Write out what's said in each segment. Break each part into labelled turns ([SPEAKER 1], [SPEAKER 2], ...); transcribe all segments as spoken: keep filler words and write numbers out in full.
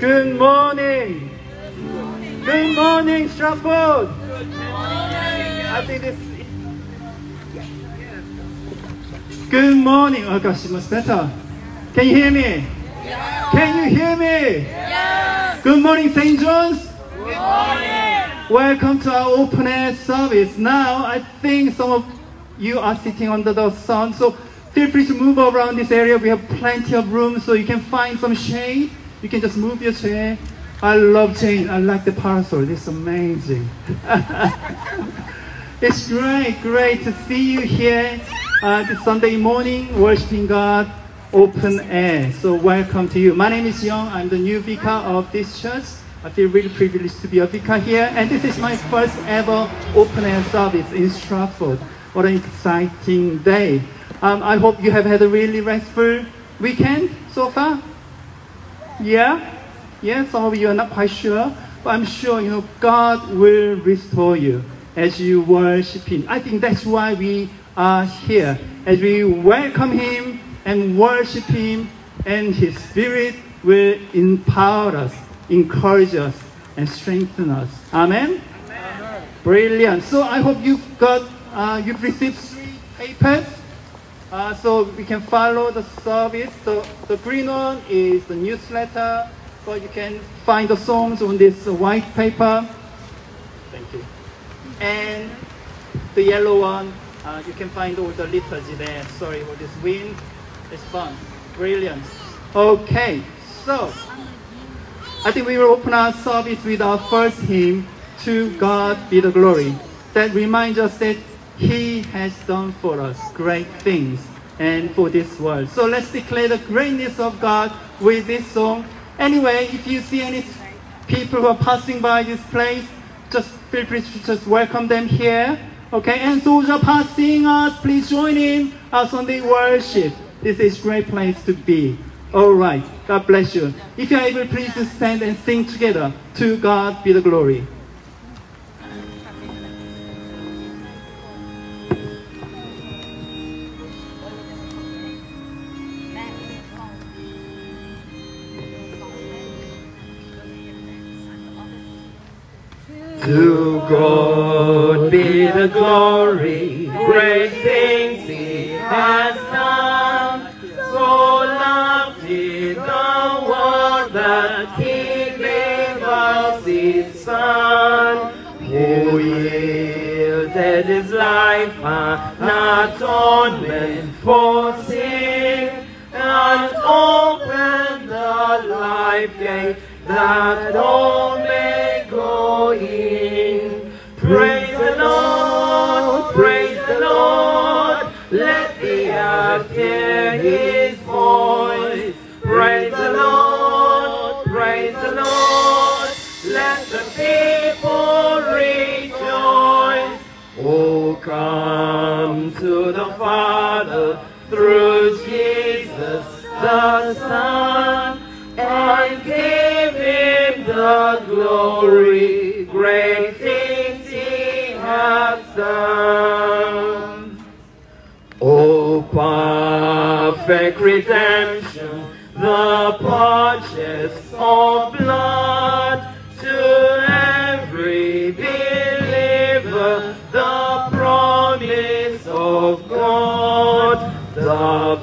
[SPEAKER 1] Good morning. Good morning, Stratford.
[SPEAKER 2] Good morning.
[SPEAKER 1] I think this. Good morning. Oh gosh, much better. Can you hear me?
[SPEAKER 2] Yeah.
[SPEAKER 1] Can you hear me?
[SPEAKER 2] Yes.
[SPEAKER 1] Good morning, Saint John's.
[SPEAKER 2] Good morning.
[SPEAKER 1] Welcome to our open air service. Now, I think some of you are sitting under the sun, so feel free to move around this area. We have plenty of room, so you can find some shade. You can just move your chair. I love Jane. I like the parasol. It's amazing. It's great, great to see you here uh, this Sunday morning, worshiping God, open air. So welcome to you. My name is Young. I'm the new vicar of this church. I feel really privileged to be a vicar here. And this is my first ever open air service in Stratford. What an exciting day. Um, I hope you have had a really restful weekend so far. Yeah? Yeah, some of you are not quite sure. But I'm sure, you know, God will restore you as you worship Him. I think that's why we are here. As we welcome Him and worship Him, and His Spirit will empower us, encourage us, and strengthen us. Amen? Amen. Brilliant. So I hope you've got, uh, you've received three papers. Uh, so we can follow the service. The, the green one is the newsletter, but you can find the songs on this uh, white paper. Thank you. And the yellow one, uh, you can find all the liturgy there. Sorry for this wind. It's fun. Brilliant. Okay, so I think we will open our service with our first hymn, To God Be the Glory. That reminds us that He has done for us great things and for this world. So let's declare the greatness of God with this song. Anyway, if you see any people who are passing by this place, just feel free to just welcome them here. Okay, and those who are passing us, please join in our Sunday worship. This is a great place to be. All right, God bless you. If you are able, please to stand and sing together. To God be the glory.
[SPEAKER 3] To God be the glory, great things He has done. So loved He the world that He gave us His Son, who yielded His life an atonement for sin, and opened the life gate that all may go in. Praise the Lord, praise the Lord, let the earth hear His voice. Praise the Lord, praise the Lord, let the people rejoice. Oh, come to the Father through Jesus the Son, and give Him the glory, great things He has done. Oh, perfect redemption, the purchase of blood, to every believer, the promise of God, the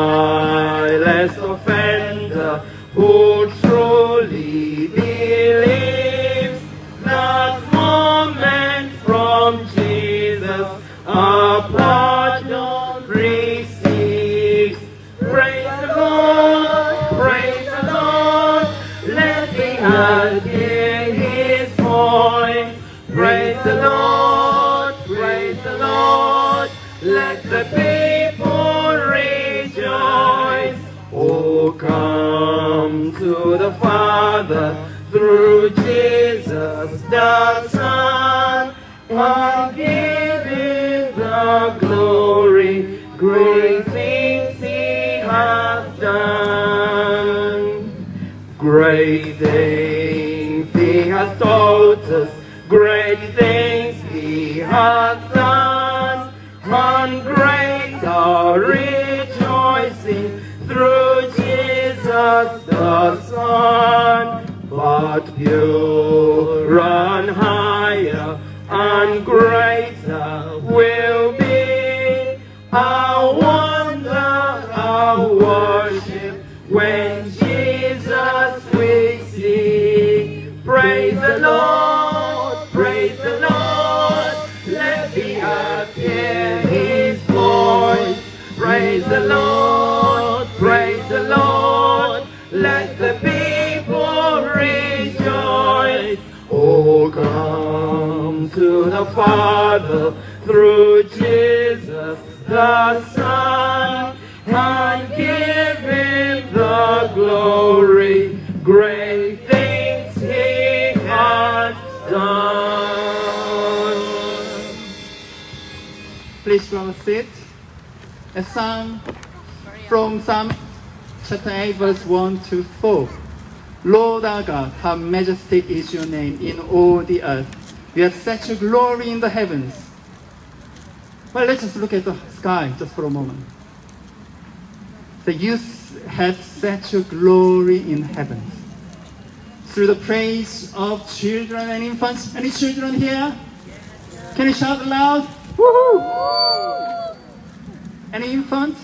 [SPEAKER 3] vilest offender who truly believes, that moment from Jesus a pardon receives. Praise the Lord, praise the Lord, let the earth hear His voice. Praise the Lord, praise the Lord, let the people rejoice. Oh, come to the Father through Jesus the Son, and give Him the glory, great things He has done. Great things He has taught us, great things He has done, and great our rejoicing through Jesus the Son. but pure and higher and greater will be our wonder, our worship when Jesus we see. Praise the Lord, praise the Lord, let the earth hear his voice. Praise the Lord, praise the Lord, let the people rejoice. Oh, come to the Father through Jesus the Son, and give him the glory. Great things he has done.
[SPEAKER 1] Please grab a seat. A psalm from Psalm chapter eight, verse one to four. Lord our God, how majestic is your name in all the earth. You have set your glory in the heavens. Well, let's just look at the sky just for a moment. So you have set your glory in heavens. Through the praise of children and infants. Any children here? Can you shout loud? Woohoo! Any infant?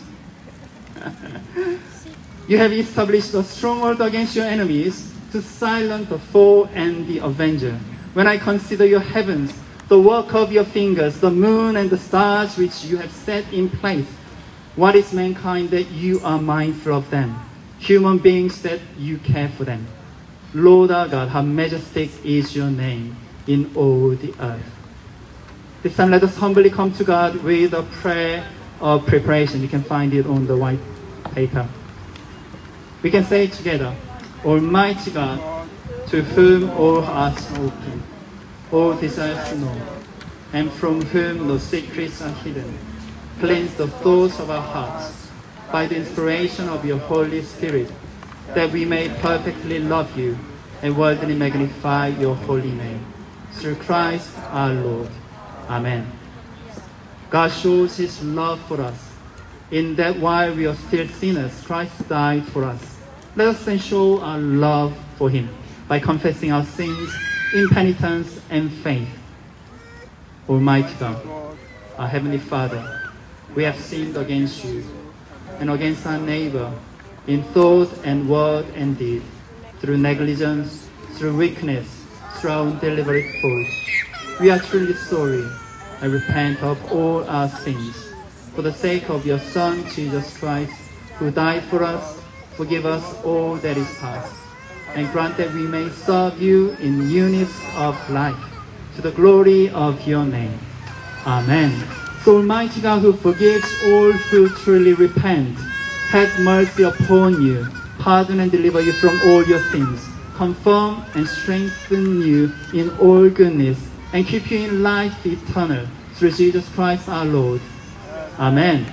[SPEAKER 1] You have established a stronghold against your enemies to silence the foe and the avenger. When I consider your heavens, the work of your fingers, the moon and the stars which you have set in place, what is mankind that you are mindful of them? Human beings that you care for them. Lord our God, how majestic is your name in all the earth. This time let us humbly come to God with a prayer of preparation. You can find it on the white paper. We can say it together. Almighty God, to whom all hearts are open, all desires to know, and from whom no secrets are hidden, cleanse the thoughts of our hearts by the inspiration of your Holy Spirit, that we may perfectly love you and worthily magnify your holy name. Through Christ our Lord. Amen. God shows his love for us, in that while we are still sinners, Christ died for us. Let us then show our love for him by confessing our sins in penitence and faith. Almighty God, our Heavenly Father, we have sinned against you and against our neighbor in thought and word and deed, through negligence, through weakness, through our deliberate faults. We are truly sorry and repent of all our sins. For the sake of your Son, Jesus Christ, who died for us, forgive us all that is past, and grant that we may serve you in newness of life, to the glory of your name. Amen. So Almighty God, who forgives all who truly repent, have mercy upon you, pardon and deliver you from all your sins, confirm and strengthen you in all goodness, and keep you in life eternal, through Jesus Christ our Lord. Amen.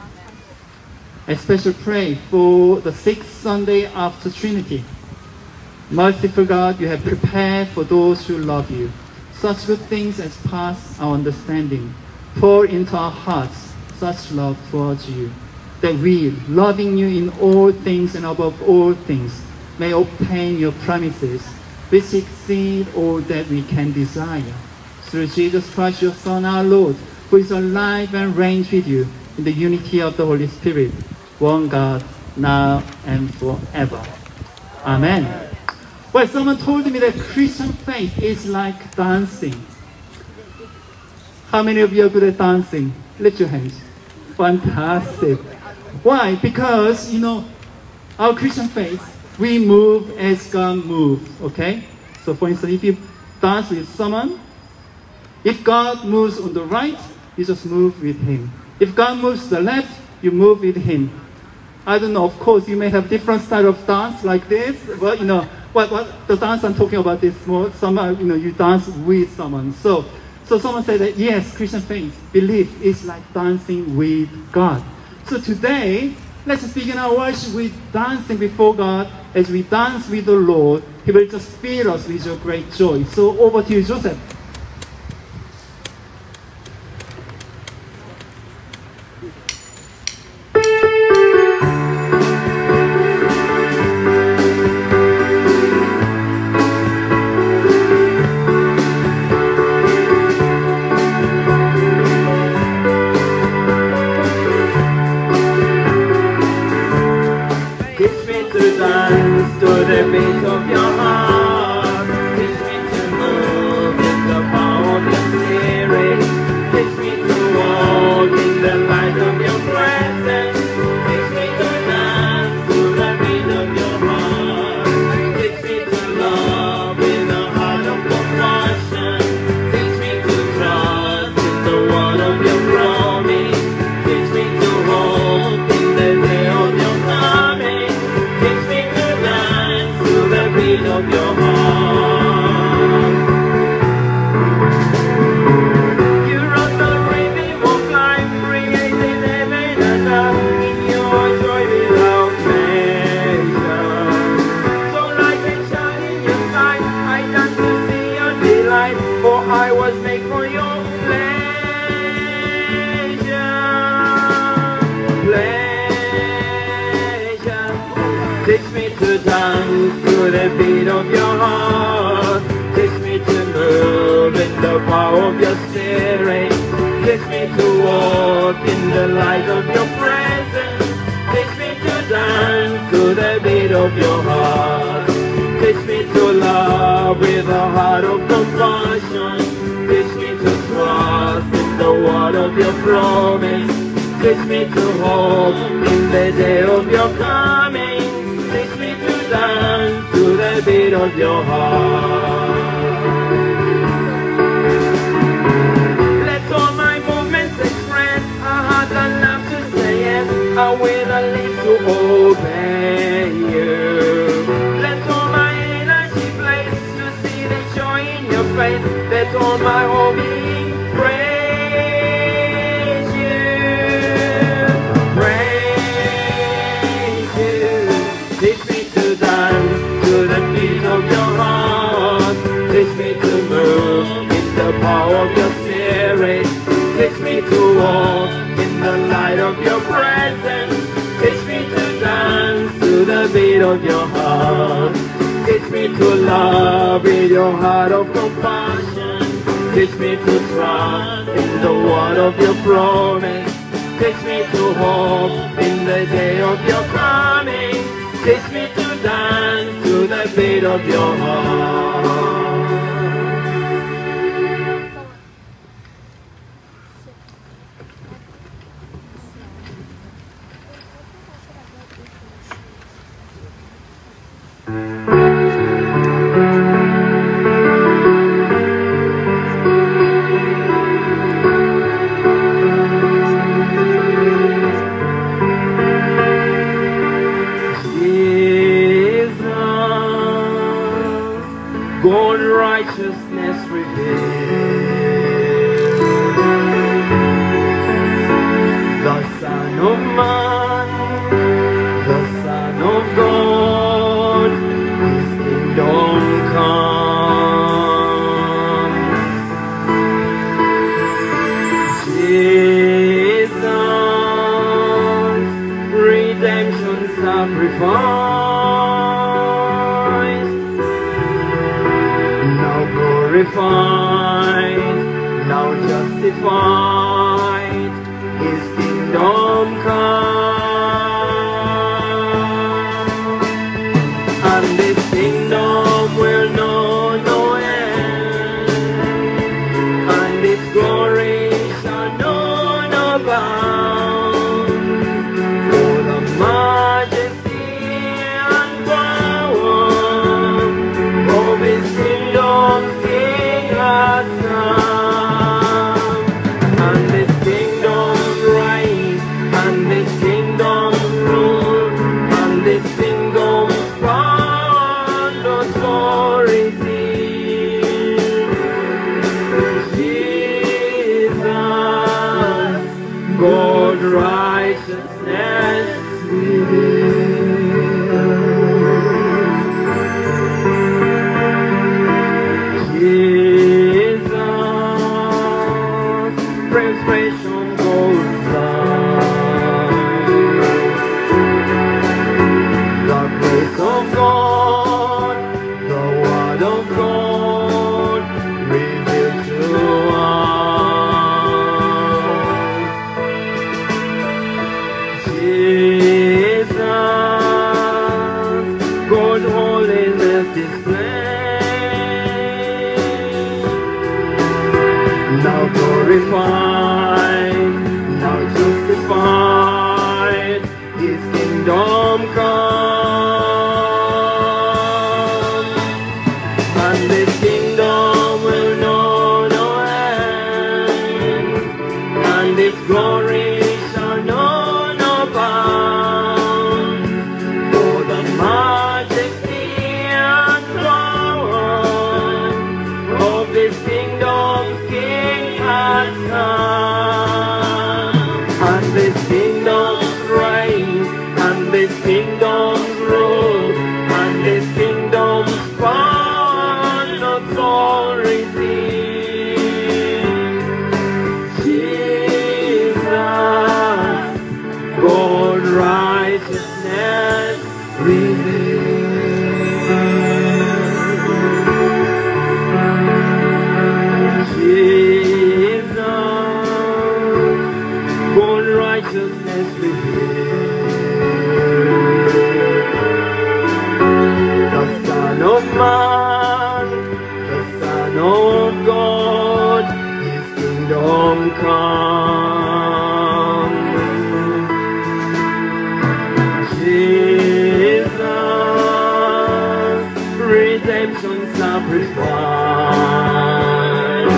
[SPEAKER 1] A special prayer for the sixth Sunday after Trinity. Merciful God, you have prepared for those who love you such good things as pass our understanding. Pour into our hearts such love towards you, that we, loving you in all things and above all things, may obtain your promises, which exceed all that we can desire. Through Jesus Christ, your Son, our Lord, who is alive and reigns with you in the unity of the Holy Spirit, one God, now and forever. Amen. Well, someone told me that Christian faith is like dancing. How many of you are good at dancing? Lift your hands. Fantastic. Why? Because, you know, our Christian faith, we move as God moves, okay? So for instance, if you dance with someone, if God moves on the right, you just move with him. If God moves to the left, you move with him. I don't know, of course, you may have different style of dance like this, but you know, what, what the dance I'm talking about is more, somehow, you know, you dance with someone. So, so someone said that, yes, Christian faith, belief is like dancing with God. So today, let's just begin our worship with dancing before God. As we dance with the Lord, he will just fill us with your great joy. So over to you, Joseph.
[SPEAKER 3] heart. Teach me to move in the power of your spirit. Teach me to walk in the light of your presence. Teach me to dance to the beat of your heart. Teach me to love with a heart of compassion. Teach me to trust in the word of your promise. Teach me to hope in the day of your coming. Teach me to dance to the beat of your heart. Let all my movements express a heart that loves to say yes, a will that lives to obey you. Let all my energy blaze to see the joy in your face. Let all my whole being praise you, praise you. Teach me to dance to the beat of your heart. Teach me to move in the power of your spirit. Teach me to walk in the light of your presence. Teach me to dance to the beat of your heart. Teach me to love with your heart of compassion. Teach me to trust in the word of your promise. Teach me to hope in the day of your coming. Teach me to dance to the beat of your heart. God righteousness revealed, the Son of Man, the Son of God, His kingdom come. Jesus, redemption sacrifice. Glorified, now justified, His kingdom come, and His kingdom will know no end, and His glory shall know no bound. For the majesty and power of His kingdom King has come, and His kingdom reign, and His kingdom rule, and His kingdom's power and authority. Jesus, God righteousness revealed. Jesus, preparation goes down. The grace of God, the word of God, revealed to us. Jesus, God's holiness displayed. Now glorified, now justified, His kingdom come, and His kingdom will know no end, and His glory shall know no bound. For the majesty and power of His kingdom's King has come, and His kingdom's reign, and His kingdom's rule, and His kingdom's power and authority. Jesus, God righteousness revealed. righteousness revealed. The Son of Man, the Son of God, His kingdom come. Jesus, redemption sacrifice,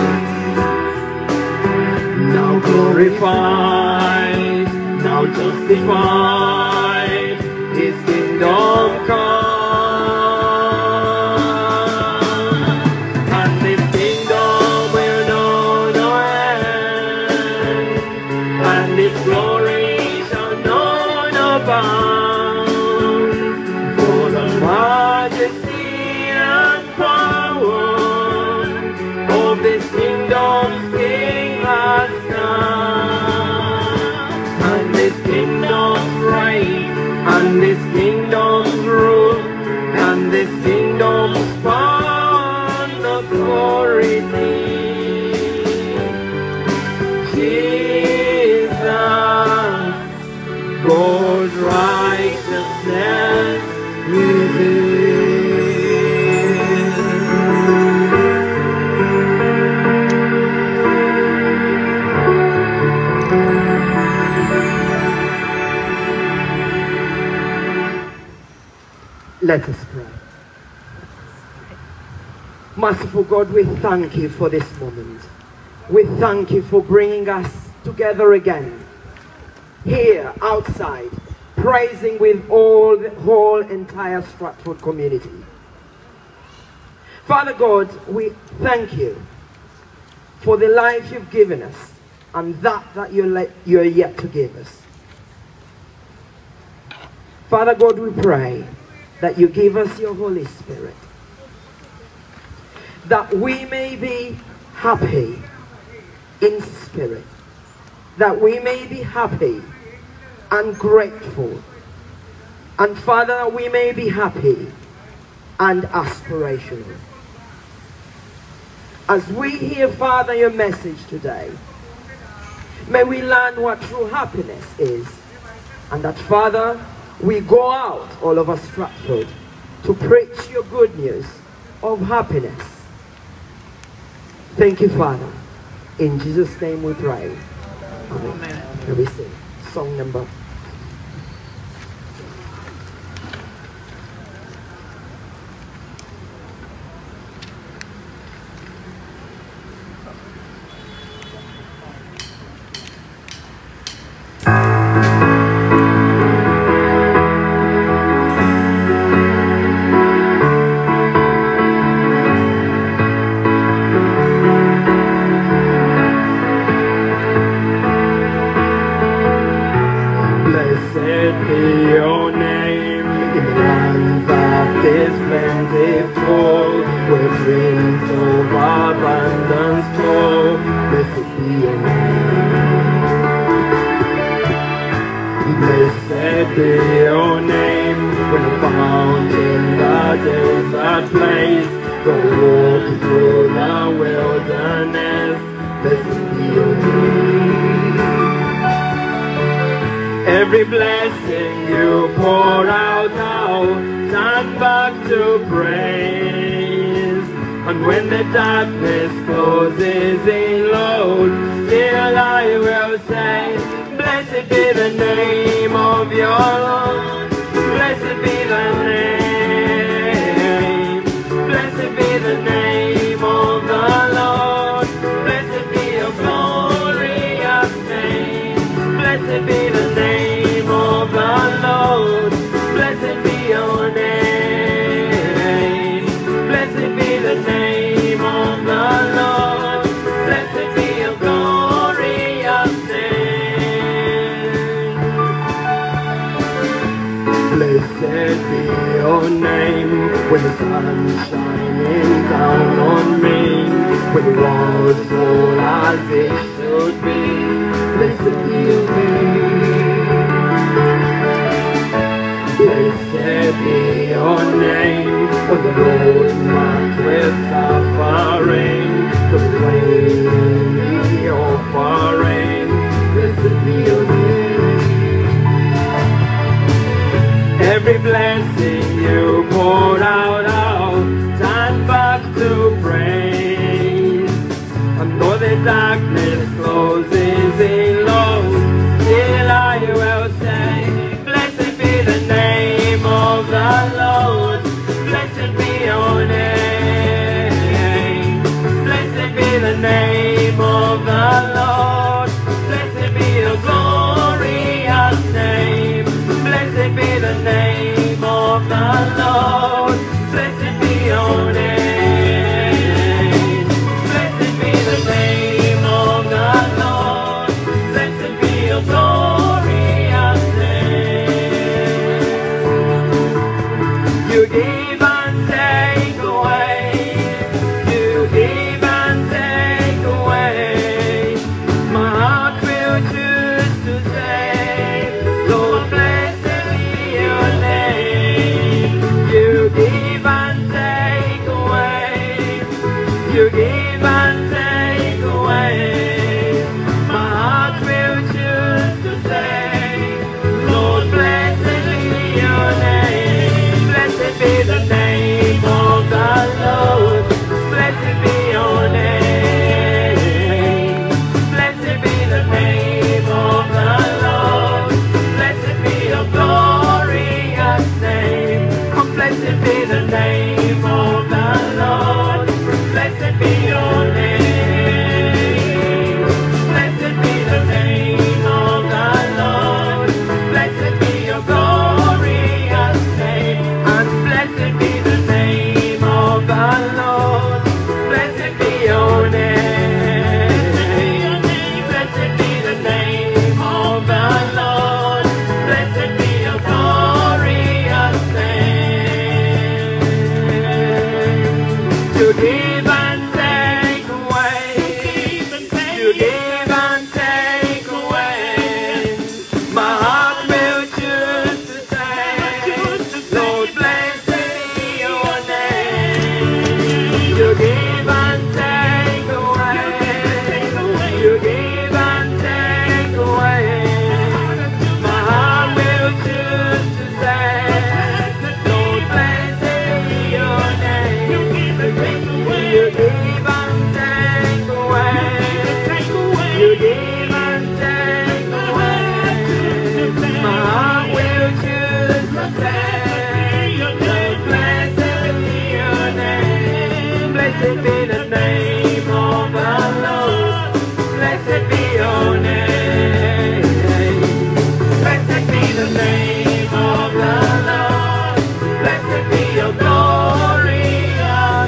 [SPEAKER 3] now glorified, now justified, His kingdom come. And His kingdom will know no end, and His glory shall know no bounds. For the majesty and power of His kingdom's King has come. And His kingdom's reign, and His kingdom's rule, and His kingdom's power and authority. Jesus, God's righteousness revealed. Let us pray. Merciful God, we thank you for this moment. We thank you for bringing us together again, here, outside, praising with all the whole entire Stratford community. Father God, we thank you for the life you've given us and that that you're, let, you're yet to give us. Father God, we pray that you give us your Holy Spirit, that we may be happy in spirit, that we may be happy and grateful, and Father, that we may be happy and aspirational. As we hear, Father, your message today, may we learn what true happiness is, and that, Father, we go out all over Stratford to preach your good news of happiness. Thank you, Father. In Jesus' name we pray. Amen. Amen. Let me sing song number. Every blessing you pour out now, stand back to praise. And when the darkness closes in, Lord, still I will say, blessed be the name of your Lord. Blessed be the name. Blessed be the name of the Lord. Blessed be your glorious name. Blessed be the name of the Lord. Blessed be your name. Blessed be the name of the Lord. Blessed be your glorious name. Blessed be your name when the sun's shining down on me, when the world's full as it should be. Blessed be your name. Blessed be your name when the road marked with suffering, the plain offering. Blessed be your name. You give and take away. My heart will choose to say, Lord, blessed be your name. Blessed be the name of the Lord. Blessed be your name. Blessed be the name of the Lord. Blessed be your glorious name. Oh, blessed be the name of the Lord. Blessed be your name. Blessed be the name of the Lord. Blessed be your glorious name. And blessed be the name of the Lord. Blessed be your name. Blessed be the name of the Lord. Blessed be your glorious name. You give and take away. You give and take away. My heart will choose to say, Lord, blessed be your name. You give and take away. You give and take away. My heart will choose to say, Lord, blessed be your name. You give and take away. You give and take away. You give and take away. My heart will choose to say, Lord, blessed be your name. Blessed be the name of the Lord. Blessed be your name. Blessed be the name of the Lord. Blessed be your glorious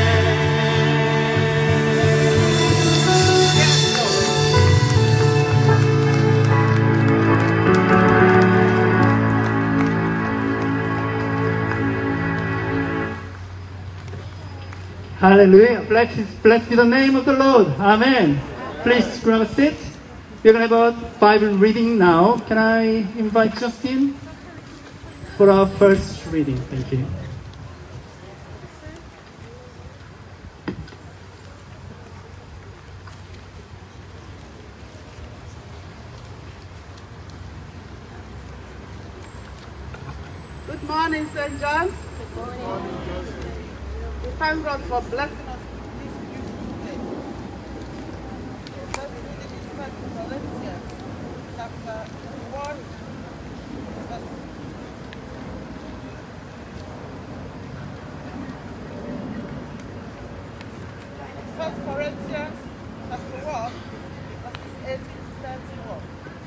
[SPEAKER 1] Hallelujah. Blessed, blessed be the name of the Lord. Amen. Please grab a seat. We're going to have a Bible reading now. Can I invite Justin for our first reading? Thank you.
[SPEAKER 4] Good morning, Saint John's. Good morning. We thank God for blessing us with this beautiful day. First reading is First Corinthians, chapter one, verse First Corinthians, chapter one, verses eighteen to thirty-one.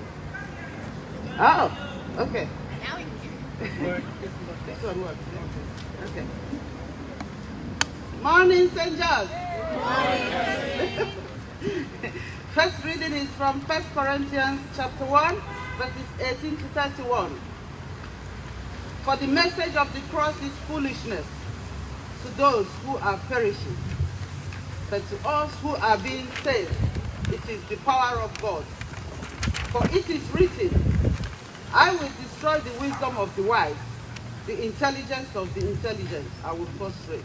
[SPEAKER 4] Oh, okay. This one works. Okay. Morning, Saint John. Morning. First reading is from First Corinthians chapter one, verses eighteen to thirty-one. For the message of the cross is foolishness to those who are perishing, but to us who are being saved, it is the power of God. For it is written, I will destroy the wisdom of the wise, the intelligence of the intelligent I will frustrate.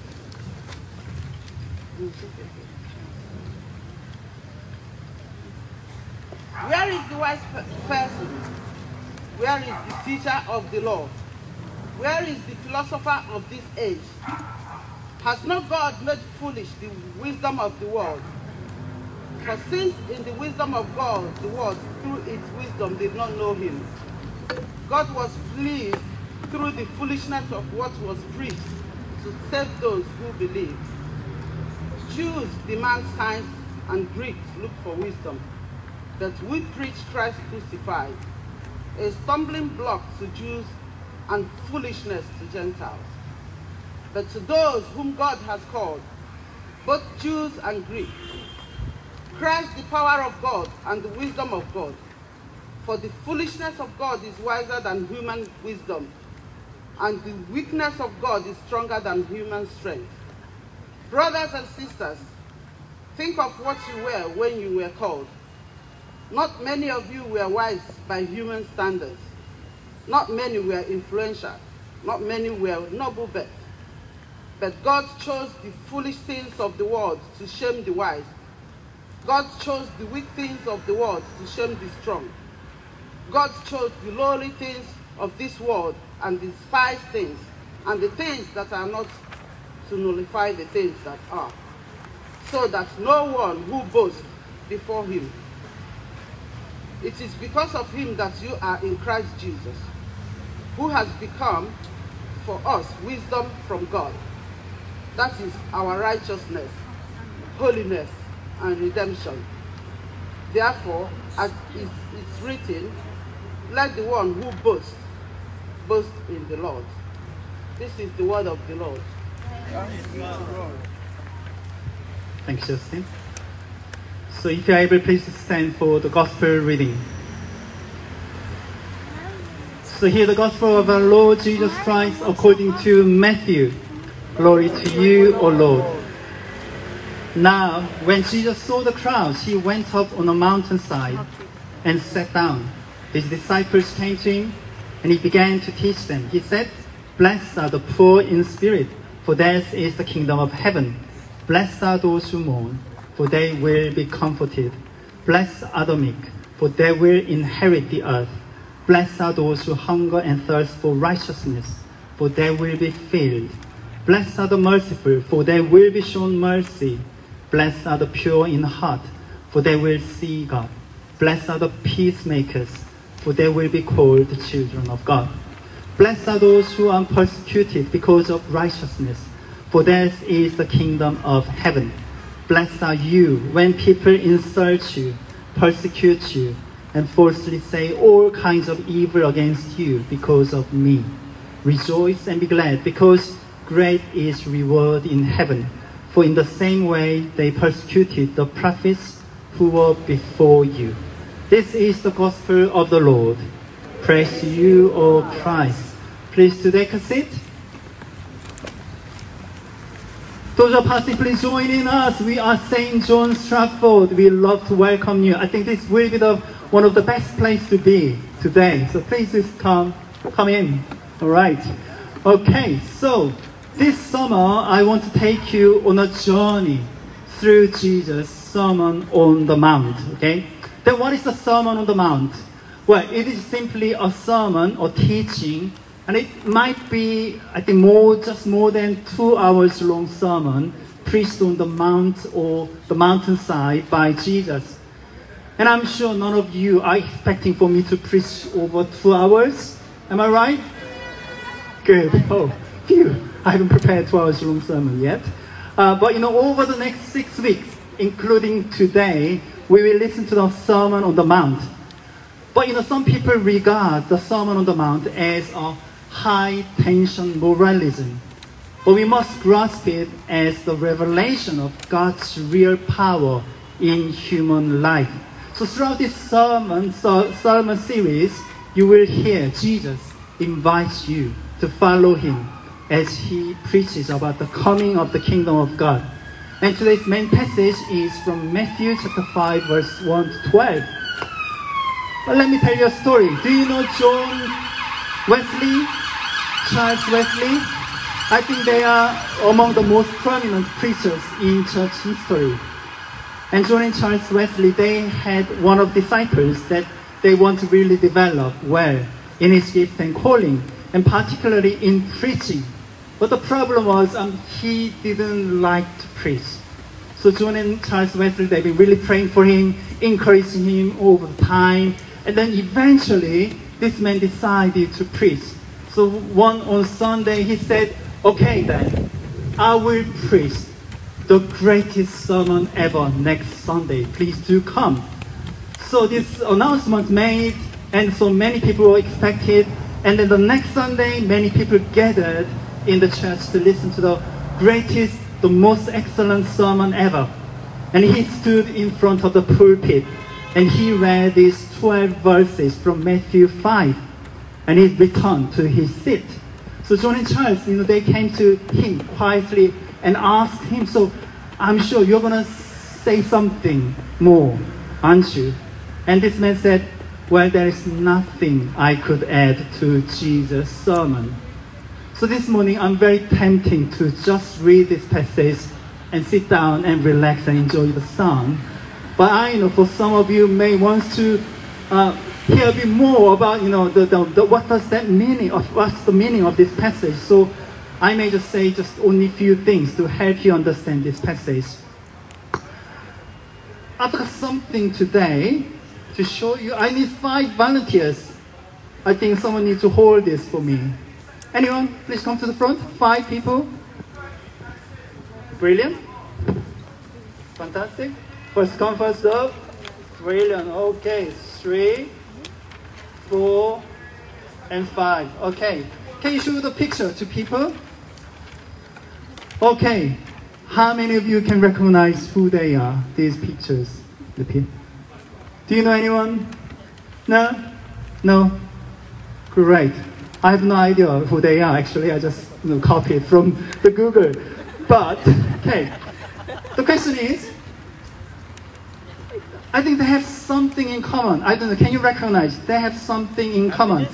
[SPEAKER 4] Where is the wise person? Where is the teacher of the law? Where is the philosopher of this age? Has not God made foolish the wisdom of the world? For since in the wisdom of God, the world through its wisdom did not know him, God was pleased through the foolishness of what was preached to save those who believe. Jews demand signs and Greeks look for wisdom. But we preach Christ crucified, a stumbling block to Jews and foolishness to Gentiles. But to those whom God has called, both Jews and Greeks, Christ the power of God and the wisdom of God. For the foolishness of God is wiser than human wisdom, and the weakness of God is stronger than human strength. Brothers and sisters, think of what you were when you were called. Not many of you were wise by human standards. Not many were influential. Not many were noble birth. But God chose the foolish things of the world to shame the wise. God chose the weak things of the world to shame the strong. God chose the lowly things of this world and the despised things, and the things that are not, to nullify the things that are, so that no one who boasts before him. It is because of him that you are in Christ Jesus, who has become for us wisdom from God. That is our righteousness, holiness, and redemption. Therefore, as it is written, let the one who boasts, boast in the Lord. This is the word of the Lord.
[SPEAKER 1] Thank you, Justin. So if you're able, please stand for the gospel reading. So hear the gospel of our Lord Jesus Christ according to Matthew. Glory to you, O Lord. Now, when Jesus saw the crowds, he went up on a mountainside and sat down. His disciples came to him, and he began to teach them. He said, "Blessed are the poor in spirit, for theirs is the kingdom of heaven. Blessed are those who mourn, for they will be comforted. Blessed are the meek, for they will inherit the earth. Blessed are those who hunger and thirst for righteousness, for they will be filled. Blessed are the merciful, for they will be shown mercy. Blessed are the pure in heart, for they will see God. Blessed are the peacemakers, for they will be called the children of God. Blessed are those who are persecuted because of righteousness, for theirs is the kingdom of heaven. Blessed are you when people insult you, persecute you, and falsely say all kinds of evil against you because of me. Rejoice and be glad, because great is reward in heaven. For in the same way they persecuted the prophets who were before you." This is the gospel of the Lord. Praise to you, O Christ. Please to take a seat. Those are passing, please join in us. We are Saint John Stratford. We love to welcome you. I think this will be the one of the best places to be today. So please just come, come in. All right. Okay, so this summer I want to take you on a journey through Jesus' Sermon on the Mount. Okay. Then what is the Sermon on the Mount? Well, it is simply a sermon or teaching, and it might be, I think, more just more than two hours long sermon preached on the mount or the mountainside by Jesus. And I'm sure none of you are expecting for me to preach over two hours. Am I right? Good. Oh, phew. I haven't prepared two hours long sermon yet. Uh, but you know, over the next six weeks, including today, we will listen to the Sermon on the Mount. But you know, some people regard the Sermon on the Mount as a high-tension moralism. But we must grasp it as the revelation of God's real power in human life. So throughout this sermon, so, sermon series, you will hear Jesus invites you to follow him as he preaches about the coming of the kingdom of God. And today's main passage is from Matthew chapter five, verse one to twelve. But let me tell you a story. Do you know John Wesley, Charles Wesley? I think they are among the most prominent preachers in church history. And John and Charles Wesley, they had one of the disciples that they want to really develop well in his gift and calling, and particularly in preaching. But the problem was um, he didn't like to preach. So John and Charles Wesley, they've been really praying for him, encouraging him over time. And then eventually, this man decided to preach. So one on Sunday, he said, "Okay then, I will preach the greatest sermon ever next Sunday. Please do come." So this announcement made, and so many people were expected. And then the next Sunday, many people gathered in the church to listen to the greatest, the most excellent sermon ever. And he stood in front of the pulpit, and he read these twelve verses from Matthew five, and he returned to his seat. So John and Charles, you know, they came to him quietly and asked him, "So I'm sure you're going to say something more, aren't you?" And this man said, "Well, there is nothing I could add to Jesus' sermon." So this morning, I'm very tempting to just read this passage and sit down and relax and enjoy the song. But I know for some of you may want to uh, hear a bit more about, you know, the, the, the, what does that meaning of, what's the meaning of this passage. So I may just say just only a few things to help you understand this passage. I've got something today to show you. I need five volunteers. I think someone needs to hold this for me. Anyone, please come to the front. Five people. Brilliant. Fantastic. First come, first serve. Brilliant. Okay, three, four, and five. Okay. Can you show the picture to people? Okay. How many of you can recognize who they are, these pictures? The people. Do you know anyone? No? No? Great. I have no idea who they are, actually. I just you know, copied from the Google. But, okay. The question is, I think they have something in common. I don't know, can you recognize? They have something in common.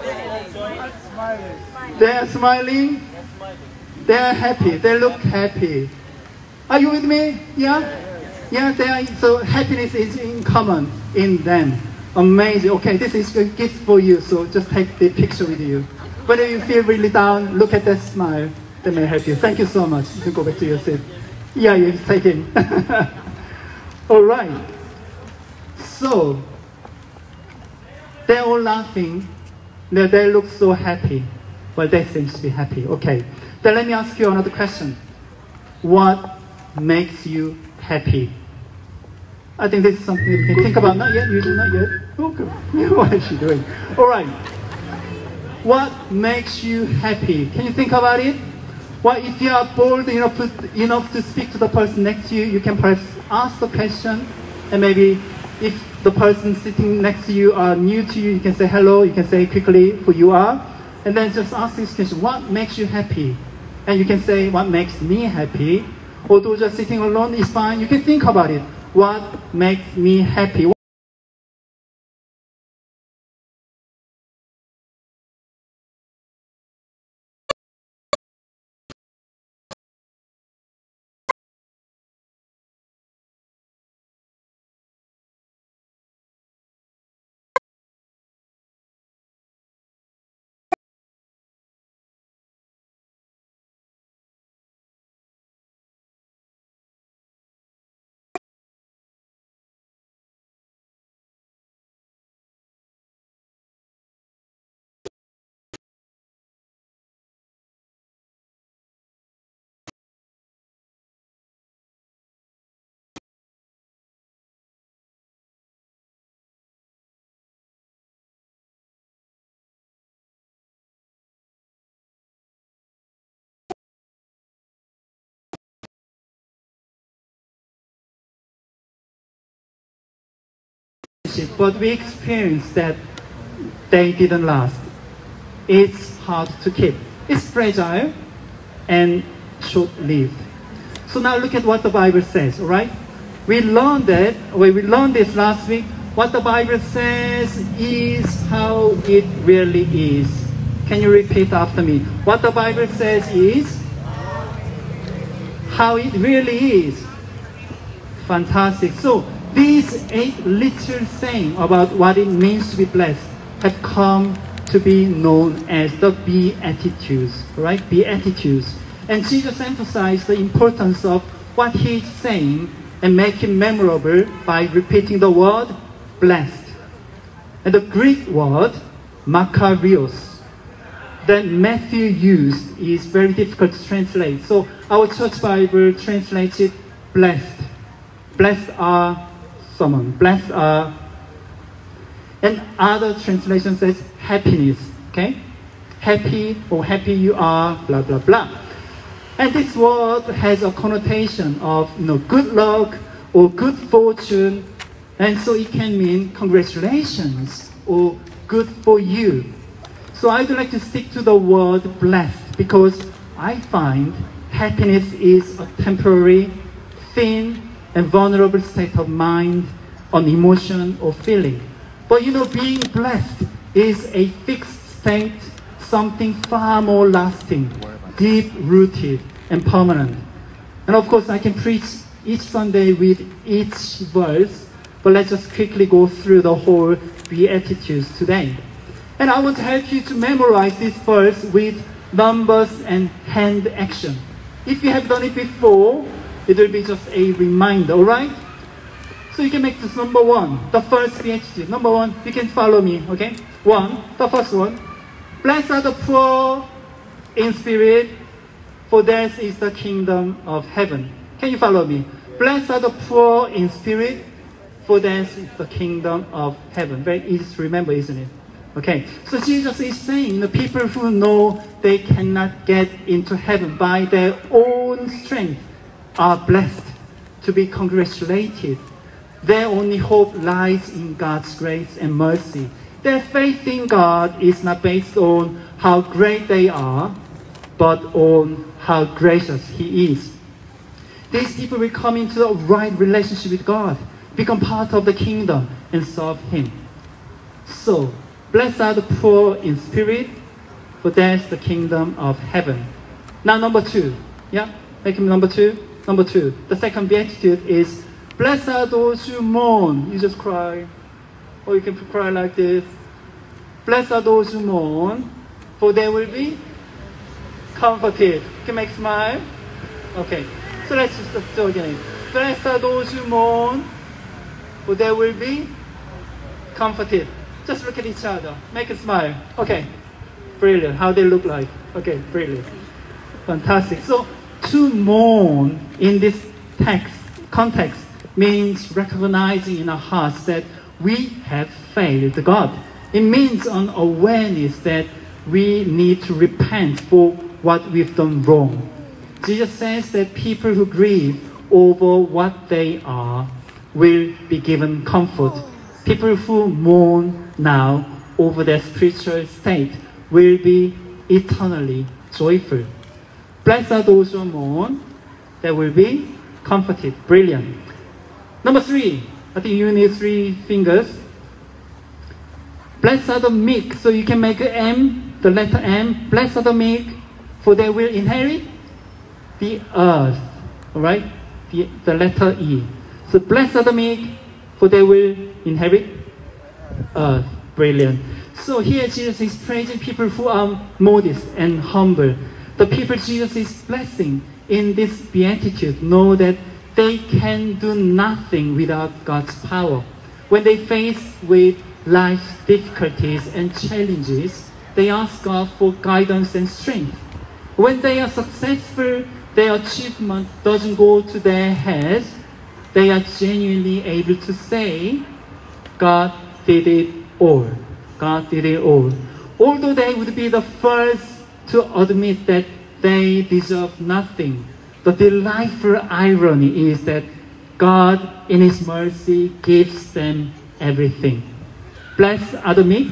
[SPEAKER 1] They are smiling. They are happy. They look happy. Are you with me? Yeah? Yeah, they are, so happiness is in common in them. Amazing. Okay, this is a gift for you, so just take the picture with you. Whether you feel really down, look at that smile. That may help you. Thank you so much. You can go back to your seat. Yeah, you take it. All right. So, they're all laughing. They, they look so happy. Well, they seem to be happy. Okay. Then let me ask you another question. What makes you happy? I think this is something you can think about. Not yet, usually not yet. Okay. What is she doing? All right. What makes you happy? Can you think about it? Well, if you are bold enough to, enough to speak to the person next to you, you can perhaps ask the question. And maybe if the person sitting next to you are new to you, you can say hello. You can say quickly who you are. And then just ask this question, what makes you happy? And you can say, what makes me happy? Although just sitting alone is fine, you can think about it. What makes me happy? But we experienced that they didn't last. It's hard to keep. It's fragile and short-lived. So now look at what the Bible says, all right? We learned that, well, we learned this last week. What the Bible says is how it really is. Can you repeat after me? What the Bible says is how it really is. Fantastic. So these eight little sayings about what it means to be blessed have come to be known as the Beatitudes, right? Beatitudes. And Jesus emphasized the importance of what he's saying and make it memorable by repeating the word blessed. And the Greek word makarios that Matthew used is very difficult to translate. So our church Bible translates it blessed. Blessed are someone. Blessed are, and other translation says happiness, okay? Happy or happy you are, blah, blah, blah. And this word has a connotation of, you know, good luck or good fortune. And so it can mean congratulations or good for you. So I'd like to stick to the word blessed because I find happiness is a temporary, thin, and vulnerable state of mind, an emotion or feeling. But you know, being blessed is a fixed state, something far more lasting, deep-rooted, and permanent. And of course, I can preach each Sunday with each verse, but let's just quickly go through the whole Beatitudes today. And I want to help you to memorize this verse with numbers and hand action. If you have done it before, it will be just a reminder, all right? So you can make this number one, the first Beatitude. Number one, you can follow me, okay? One, the first one. Blessed are the poor in spirit, for theirs is the kingdom of heaven. Can you follow me? Blessed are the poor in spirit, for theirs is the kingdom of heaven. Very easy to remember, isn't it? Okay, so Jesus is saying the people who know they cannot get into heaven by their own strength are blessed to be congratulated. Their only hope lies in God's grace and mercy. Their faith in God is not based on how great they are, but on how gracious He is. These people will come into the right relationship with God, become part of the kingdom, and serve Him. So, blessed are the poor in spirit, for theirs the kingdom of heaven. Now number two. Yeah, make him number two. Number two. The second beatitude is, blessed are those who mourn. You just cry. Or you can cry like this. Blessed are those who mourn, for they will be comforted. You can make smile. Okay. So let's just do it again. Blessed are those who mourn, for they will be comforted. Just look at each other. Make a smile. Okay. Brilliant. How they look like. Okay, brilliant. Fantastic. So, to mourn in this text, context, means recognizing in our hearts that we have failed God. It means an awareness that we need to repent for what we've done wrong. Jesus says that people who grieve over what they are will be given comfort. People who mourn now over their spiritual state will be eternally joyful. Blessed are those who mourn, they will be comforted. Brilliant. Number three, I think you need three fingers. Blessed are the meek, so you can make an M, the letter M. Blessed are the meek, for they will inherit the earth. Alright? The, the letter E. So blessed are the meek, for they will inherit earth. Brilliant. So here Jesus is praising people who are modest and humble. The people Jesus is blessing in this beatitude know that they can do nothing without God's power. When they face with life's difficulties and challenges, they ask God for guidance and strength. When they are successful, their achievement doesn't go to their heads. They are genuinely able to say, God did it all. God did it all. Although they would be the first to admit that they deserve nothing, the delightful irony is that God, in His mercy, gives them everything. Blessed are the meek,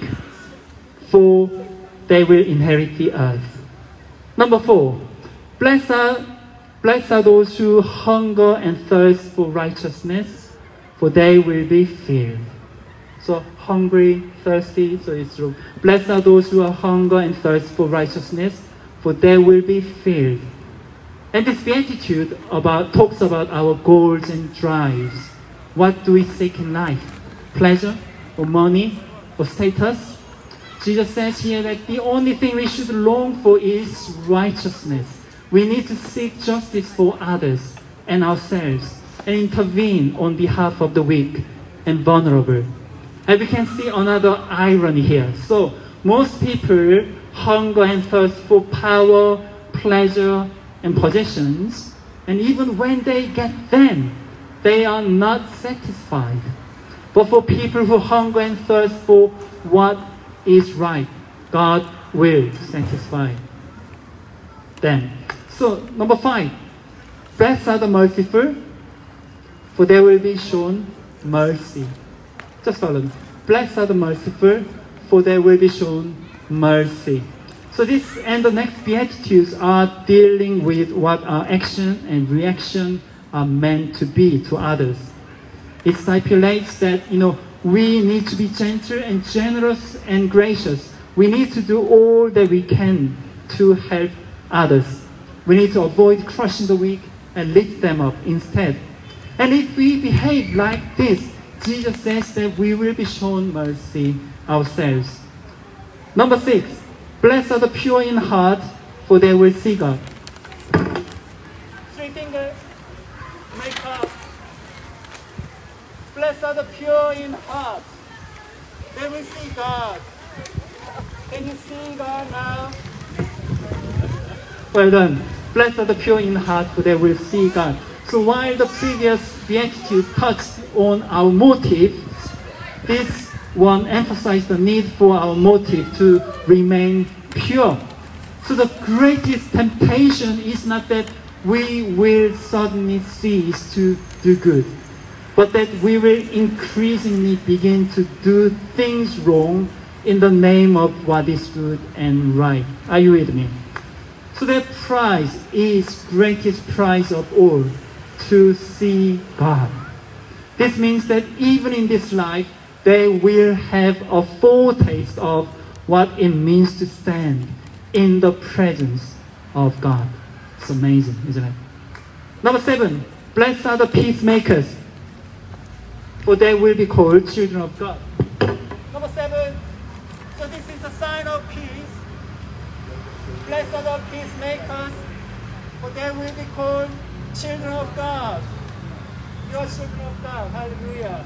[SPEAKER 1] for they will inherit the earth. Number four, blessed are, blessed are those who hunger and thirst for righteousness, for they will be filled. So hungry, thirsty, so it's true. Blessed are those who are hunger and thirst for righteousness, for they will be filled. And this beatitude about talks about our goals and drives. What do we seek in life? Pleasure, or money, or status? Jesus says here that the only thing we should long for is righteousness. We need to seek justice for others and ourselves, and intervene on behalf of the weak and vulnerable. And we can see another irony here. So, most people hunger and thirst for power, pleasure, and possessions, and even when they get them, they are not satisfied. But for people who hunger and thirst for what is right, God will satisfy them. So, number five, blessed are the merciful, for they will be shown mercy. Just follow me. Blessed are the merciful, for they will be shown mercy. So this and the next Beatitudes are dealing with what our action and reaction are meant to be to others. It stipulates that, you know, we need to be gentle and generous and gracious we need to do all that we can to help others. We need to avoid crushing the weak and lift them up instead. And if we behave like this, Jesus says that we will be shown mercy ourselves. Number six, blessed are the pure in heart, for they will see God. Three fingers, make up. Blessed are the pure in heart, they will see God. Can you see God now? Well done. Blessed are the pure in heart, for they will see God. So while the previous beatitude touched on our motive, this one emphasized the need for our motive to remain pure. So the greatest temptation is not that we will suddenly cease to do good, but that we will increasingly begin to do things wrong in the name of what is good and right. Are you with me? So that prize is greatest prize of all, to see God. This means that even in this life, they will have a foretaste of what it means to stand in the presence of God. It's amazing, isn't it? Number seven, blessed are the peacemakers, for they will be called children of God. Number seven, so this is a sign of peace. Blessed are the peacemakers, for they will be called children of God. You are children of God. Hallelujah.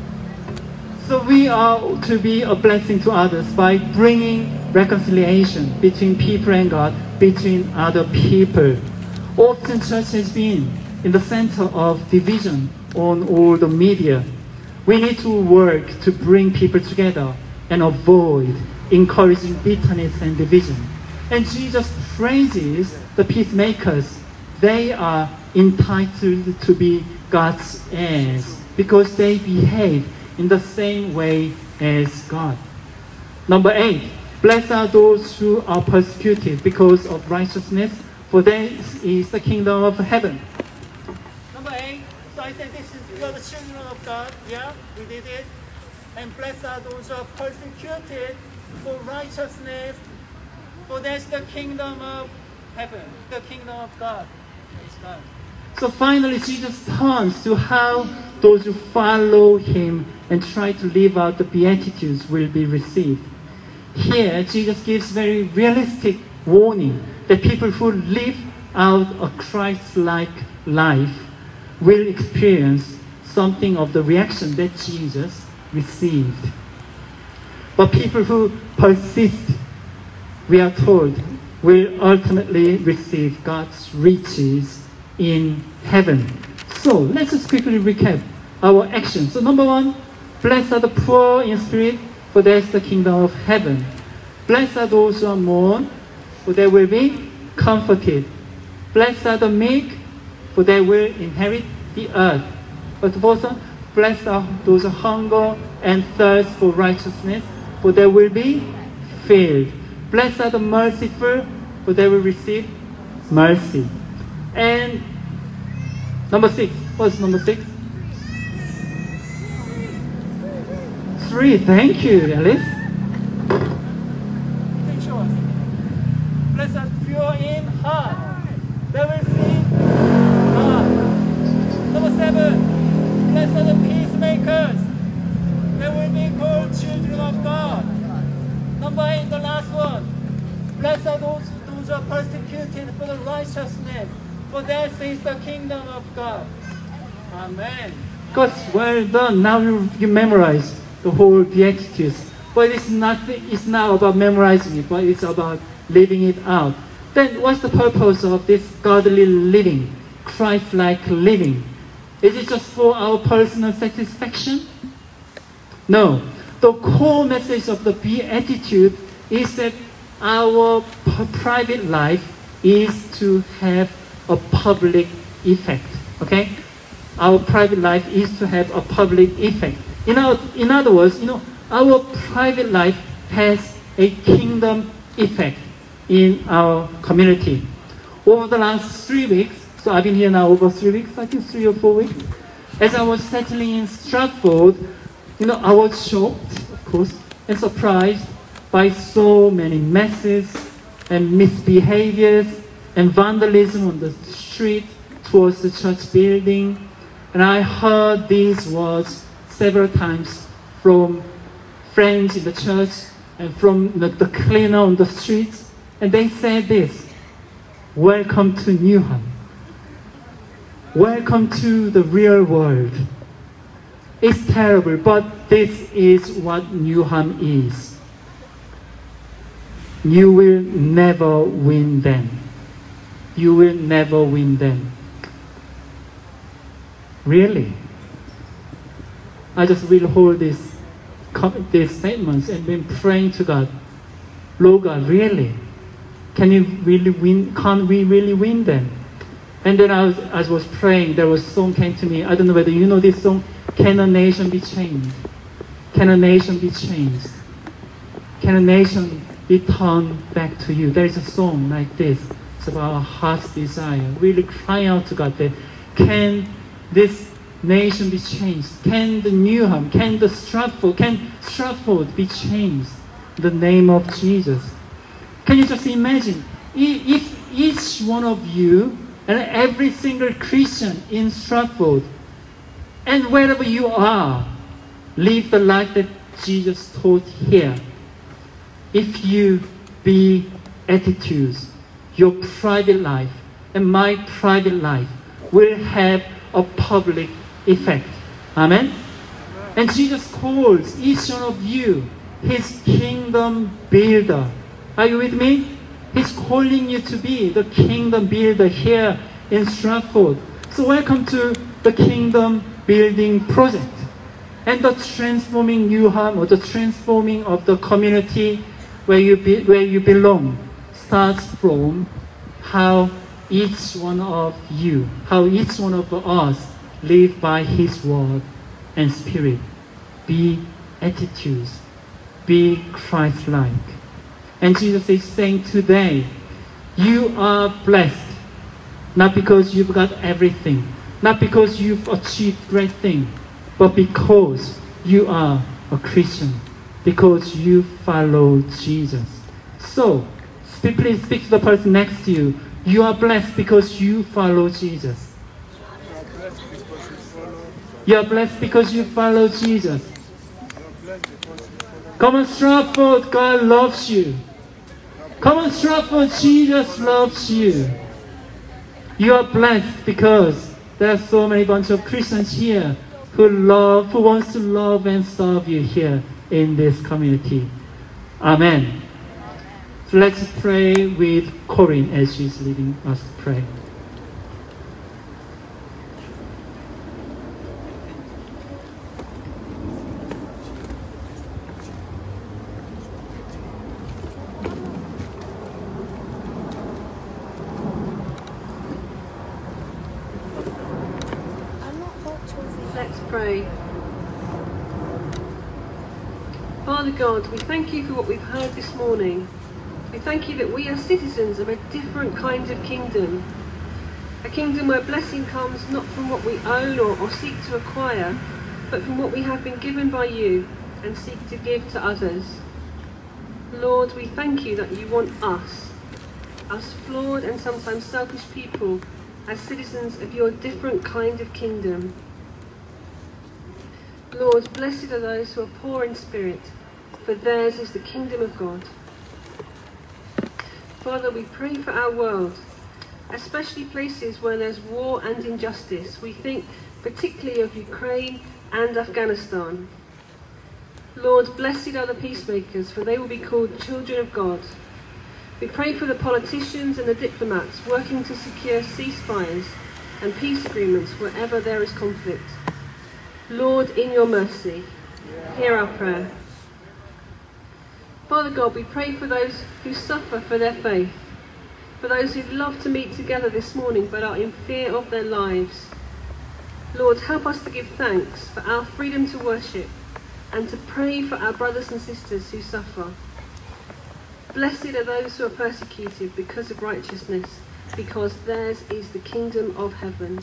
[SPEAKER 1] So we are to be a blessing to others by bringing reconciliation between people and God, between other people. Often church has been in the center of division on all the media. We need to work to bring people together and avoid encouraging bitterness and division. And Jesus praises the peacemakers. They are entitled to be God's heirs because they behave in the same way as God. Number eight, blessed are those who are persecuted because of righteousness, for theirs is the kingdom of heaven. Number eight, so I said this is, you are the children of God. Yeah, we did it. And blessed are those who are persecuted for righteousness, for there's the kingdom of heaven, the kingdom of God. Praise God. So finally, Jesus turns to how those who follow him and try to live out the Beatitudes will be received. Here, Jesus gives very realistic warning that people who live out a Christ-like life will experience something of the reaction that Jesus received. But people who persist, we are told, will ultimately receive God's riches in heaven. So let's just quickly recap our actions. So number one, blessed are the poor in spirit, for theirs the kingdom of heaven. Blessed are those who are mourn, for they will be comforted. Blessed are the meek, for they will inherit the earth. But also, blessed are those who hunger and thirst for righteousness, for they will be filled. Blessed are the merciful, for they will receive mercy. And number six, what's number six? Three, thank you, Alice. Blessed are pure in heart, they will see God. Number seven, blessed are the peacemakers, they will be called children of God. Number eight, the last one, blessed are those, those who are persecuted for the righteousness, for theirs is the kingdom of God. Amen. God's well done. Now you, you memorize the whole Beatitudes. But it's not, it's not about memorizing it, but it's about living it out. Then what's the purpose of this godly living, Christ-like living? Is it just for our personal satisfaction? No. The core message of the Beatitude is that our private life is to have a public effect. Okay? Our private life is to have a public effect. In, our, in other words, you know, our private life has a kingdom effect in our community. Over the last three weeks, so I've been here now over three weeks, I think three or four weeks, as I was settling in Stratford, you know, I was shocked, of course, and surprised by so many messes and misbehaviors and vandalism on the street towards the church building. And I heard these words several times from friends in the church and from the, the cleaner on the streets. And they said this: welcome to Newham. Welcome to the real world. It's terrible, but this is what Newham is. You will never win them. You will never win them. Really? I just will hold this, these statements and been praying to God. Lord God, really? Can you really win? Can't we really win them? And then I was, as I was praying, there was a song came to me. I don't know whether you know this song. Can a nation be changed? Can a nation be changed? Can a nation be turned back to you? There is a song like this. It's about our heart's desire. Really cry out to God that, can this nation be changed? Can the Newham, can the Stratford, can Stratford be changed? In the name of Jesus. Can you just imagine if each one of you and every single Christian in Stratford and wherever you are live the life that Jesus taught here. If you be attitudes, your private life and my private life will have a public effect. Amen? And Jesus calls each one of you his kingdom builder. Are you with me? He's calling you to be the kingdom builder here in Stratford. So welcome to the kingdom building project. And the transforming Newham, or the transforming of the community where you, be, where you belong, starts from how each one of you, how each one of us live by His word and spirit. Be attitudes. Be Christ-like. And Jesus is saying today, you are blessed, not because you've got everything, not because you've achieved great things, but because you are a Christian, because you follow Jesus. So, please speak to the person next to you. You are blessed because you follow Jesus. You are blessed because you follow Jesus. Come on, Stratford, God loves you. Come on, Stratford, Jesus loves you. You are blessed because there are so many bunch of Christians here who love, who wants to love and serve you here in this community. Amen. So let's pray with Corinne as she's leading us to pray.
[SPEAKER 5] Let's pray. Father God, we thank you for what we've heard this morning. We thank you that we are citizens of a different kind of kingdom. A kingdom where blessing comes not from what we own or, or seek to acquire, but from what we have been given by you and seek to give to others. Lord, we thank you that you want us, us flawed and sometimes selfish people, as citizens of your different kind of kingdom. Lord, blessed are those who are poor in spirit, for theirs is the kingdom of God. Father, we pray for our world, especially places where there's war and injustice. We think particularly of Ukraine and Afghanistan. Lord, blessed are the peacemakers, for they will be called children of God. We pray for the politicians and the diplomats working to secure ceasefires and peace agreements wherever there is conflict. Lord, in your mercy, hear our prayer. Father God, we pray for those who suffer for their faith, for those who'd love to meet together this morning but are in fear of their lives. Lord, help us to give thanks for our freedom to worship and to pray for our brothers and sisters who suffer. Blessed are those who are persecuted because of righteousness, because theirs is the kingdom of heaven.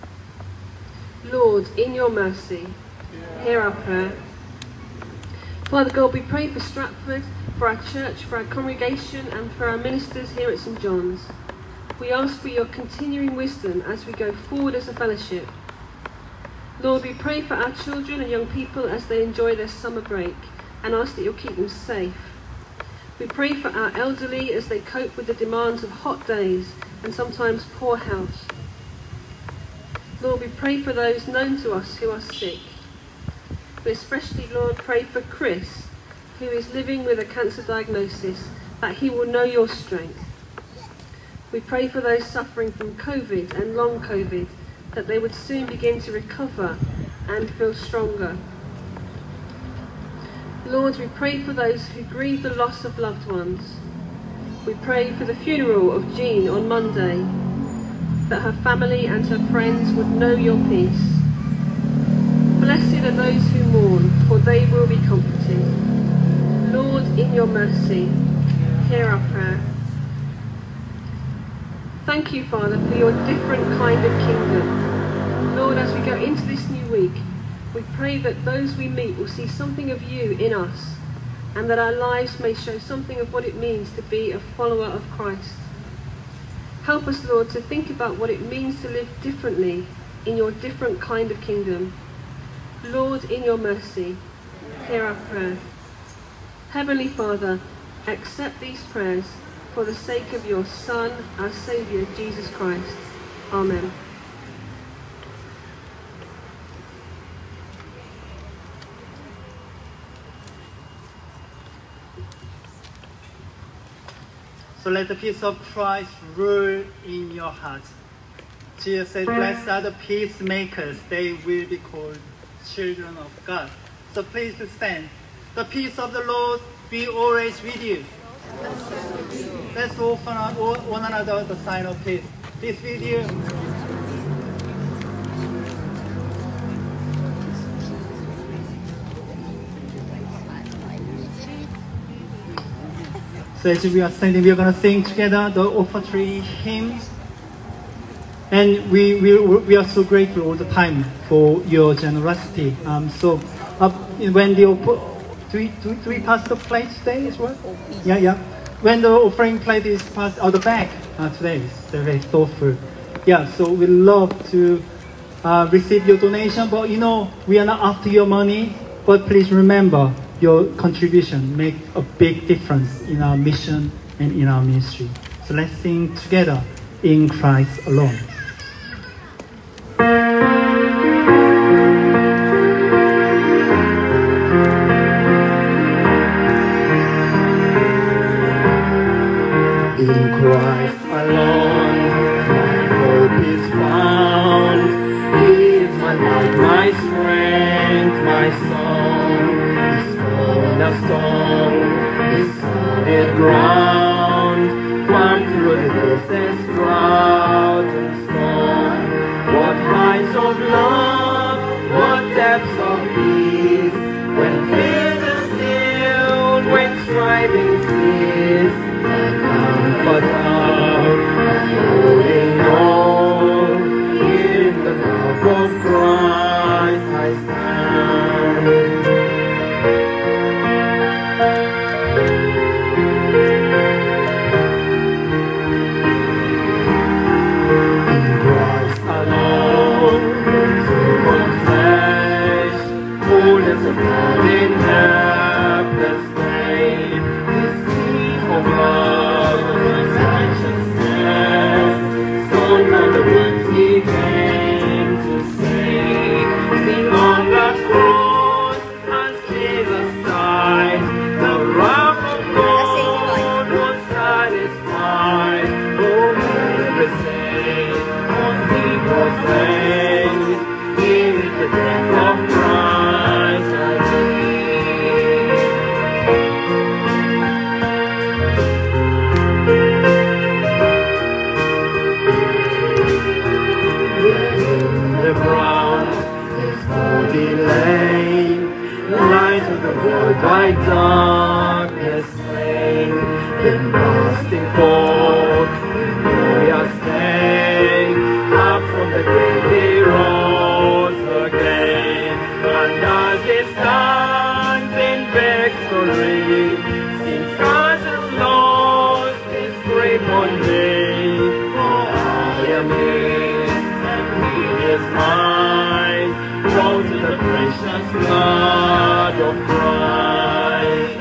[SPEAKER 5] Lord, in your mercy, hear our prayer. Father God, we pray for Stratford, for our church, for our congregation, and for our ministers here at St John's. We ask for your continuing wisdom as we go forward as a fellowship. Lord, we pray for our children and young people as they enjoy their summer break, and ask that you'll keep them safe. We pray for our elderly as they cope with the demands of hot days and sometimes poor health. Lord, we pray for those known to us who are sick. We especially, Lord, pray for Chris, who is living with a cancer diagnosis, that he will know your strength. We pray for those suffering from COVID and long COVID, that they would soon begin to recover and feel stronger. Lord, we pray for those who grieve the loss of loved ones. We pray for the funeral of Jean on Monday, that her family and her friends would know your peace. Blessed are those who mourn, for they will be comforted. Lord, in your mercy, hear our prayer. Thank you, Father, for your different kind of kingdom. Lord, as we go into this new week, we pray that those we meet will see something of you in us, and that our lives may show something of what it means to be a follower of Christ. Help us, Lord, to think about what it means to live differently in your different kind of kingdom. Lord, in your mercy, hear our prayer. Heavenly Father, accept these prayers for the sake of your Son, our Saviour, Jesus Christ. Amen.
[SPEAKER 1] So let the peace of Christ rule in your heart. Jesus said, blessed are the peacemakers, they will be called children of God. So please stand. The peace of the Lord be always with you. Let's offer one another the sign of peace. Peace with you. So as we are standing, we are going to sing together the offertory hymns. And we, we, we are so grateful all the time for your generosity. Um, so uh, when the, do we, do, do we pass the plate today as well? Yeah, yeah. When the offering plate is passed out the back uh, today, it's very thoughtful. Yeah, so we love to uh, receive your donation, but you know, we are not after your money, but please remember, your contribution make a big difference in our mission and in our ministry. So let's sing together, In Christ Alone.
[SPEAKER 3] In Christ alone, my hope is found. He is my light, my strength, my song. His cornerstone, His solid ground. One through the distance, drought and storm. What heights of love, what depths of peace. When fears are stilled, when striving cease. But I'm holding on, in the love of Christ I stand. In Christ alone, to flesh, fullness of God in helpless pain, this deed of love. On the words he came to say, sing on the cross as Jesus died, the wrath of God was satisfied. Oh, every sin on He was slain, in the death of Christ I live. mine, rose in the precious blood of Christ.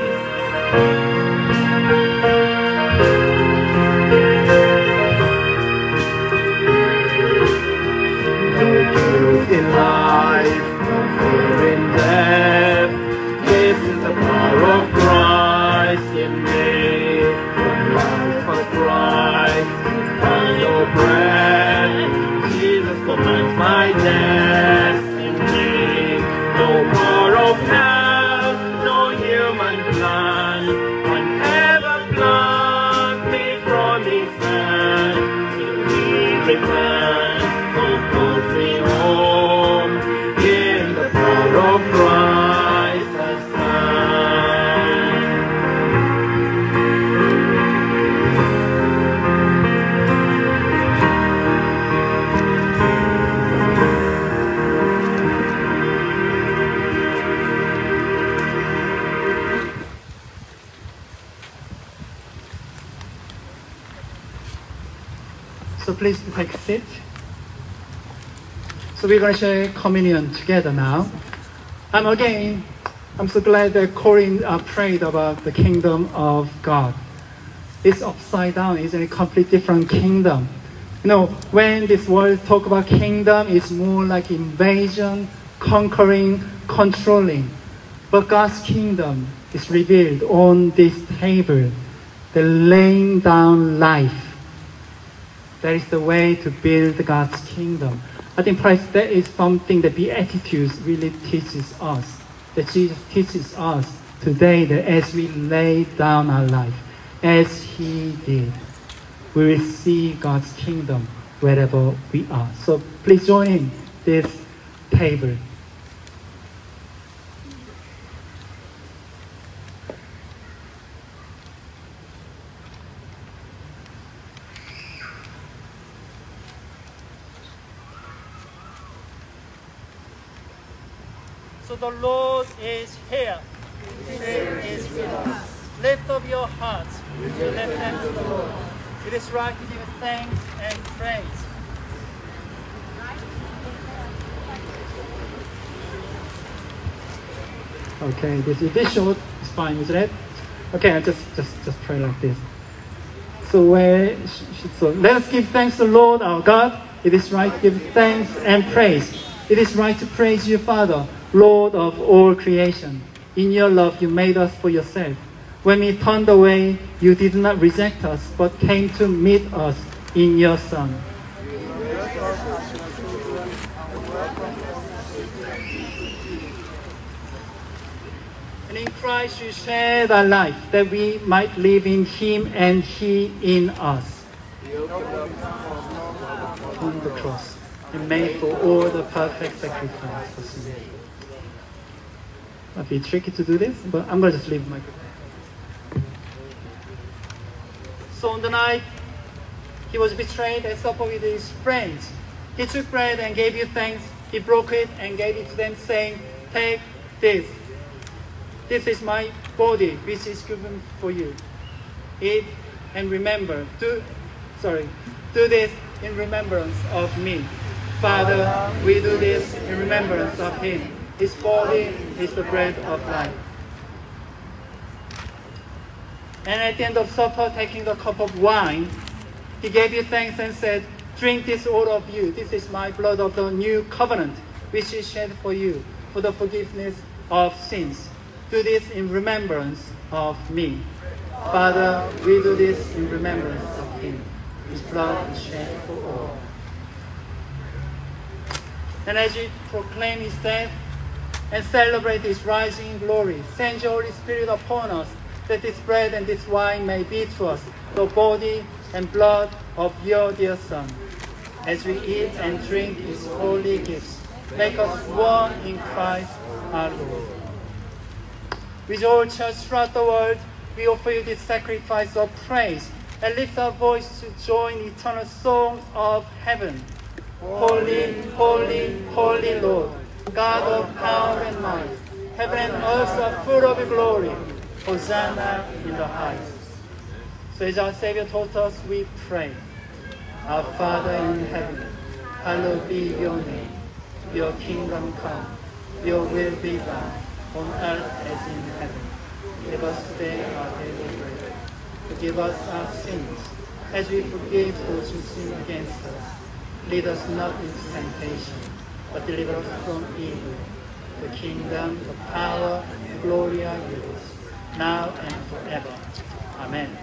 [SPEAKER 3] No guilt in life, no fear in death. This is the power of Christ in me. When life was bright, find your breath. Jesus commands my destiny. No power of hell, no human plan can ever pluck me from His hand. Till He returns, so calls me home. In the power of Christ I stand.
[SPEAKER 1] So please take a seat. So we're going to share communion together now. I'm again, I'm so glad that Corinne uh, prayed about the kingdom of God. It's upside down, it's a completely different kingdom. You know, when this world talk about kingdom, it's more like invasion, conquering, controlling. But God's kingdom is revealed on this table, the laying down life. That is the way to build God's kingdom. I think perhaps that is something that Beatitudes really teaches us. That Jesus teaches us today that as we lay down our life, as He did, we will see God's kingdom wherever we are. So please join in this table. So the Lord is here. His Spirit is with us. Lift up your hearts. Lift them to the Lord. It is right to give thanks and praise. Okay, this is this short. It's fine, isn't it? Okay, I just just just pray like this. So where so let us give thanks to the Lord our God. It is right to give thanks and praise. It is right to praise you, Father, Lord of all creation. In your love, you made us for yourself. When we turned away, you did not reject us, but came to meet us in your Son. And in Christ you shared our life, that we might live in Him and He in us. On the cross, and made for all the perfect sacrifice for sin. Might be tricky to do this, but I'm going to just leave my... So on the night He was betrayed and supper with His friends, He took bread and gave you thanks. He broke it and gave it to them, saying, "Take this. This is my body, which is given for you. Eat and remember. Do, sorry, do this in remembrance of me." Father, we do this in remembrance of Him. His body is the bread of life. And at the end of supper, taking the cup of wine, He gave you thanks and said, "Drink this, all of you. This is my blood of the new covenant, which is shed for you, for the forgiveness of sins. Do this in remembrance of me." Father, we do this in remembrance of Him. His blood is shed for all. And as you proclaim His death and celebrate His rising glory, send your Holy Spirit upon us, that this bread and this wine may be to us the body and blood of your dear Son. As we eat and drink His holy gifts, make us one in Christ our Lord. With all church throughout the world, we offer you this sacrifice of praise and lift our voice to join eternal song of heaven. Holy, holy, holy Lord, God of power and might, heaven and earth are full of your glory. Hosanna in the highest. So as our Savior taught us, we pray. Our Father in heaven, hallowed be your name. Your kingdom come, your will be done, on earth as in heaven. Give us today our daily bread. Forgive us our sins, as we forgive those who sin against us. Lead us not into temptation, but deliver us from evil. The kingdom, the power, the glory are yours, now and forever. Amen.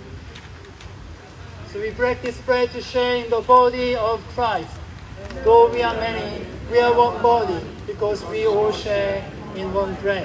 [SPEAKER 1] So we break this bread to share in the body of Christ. Though we are many, we are one body, because we all share in one bread.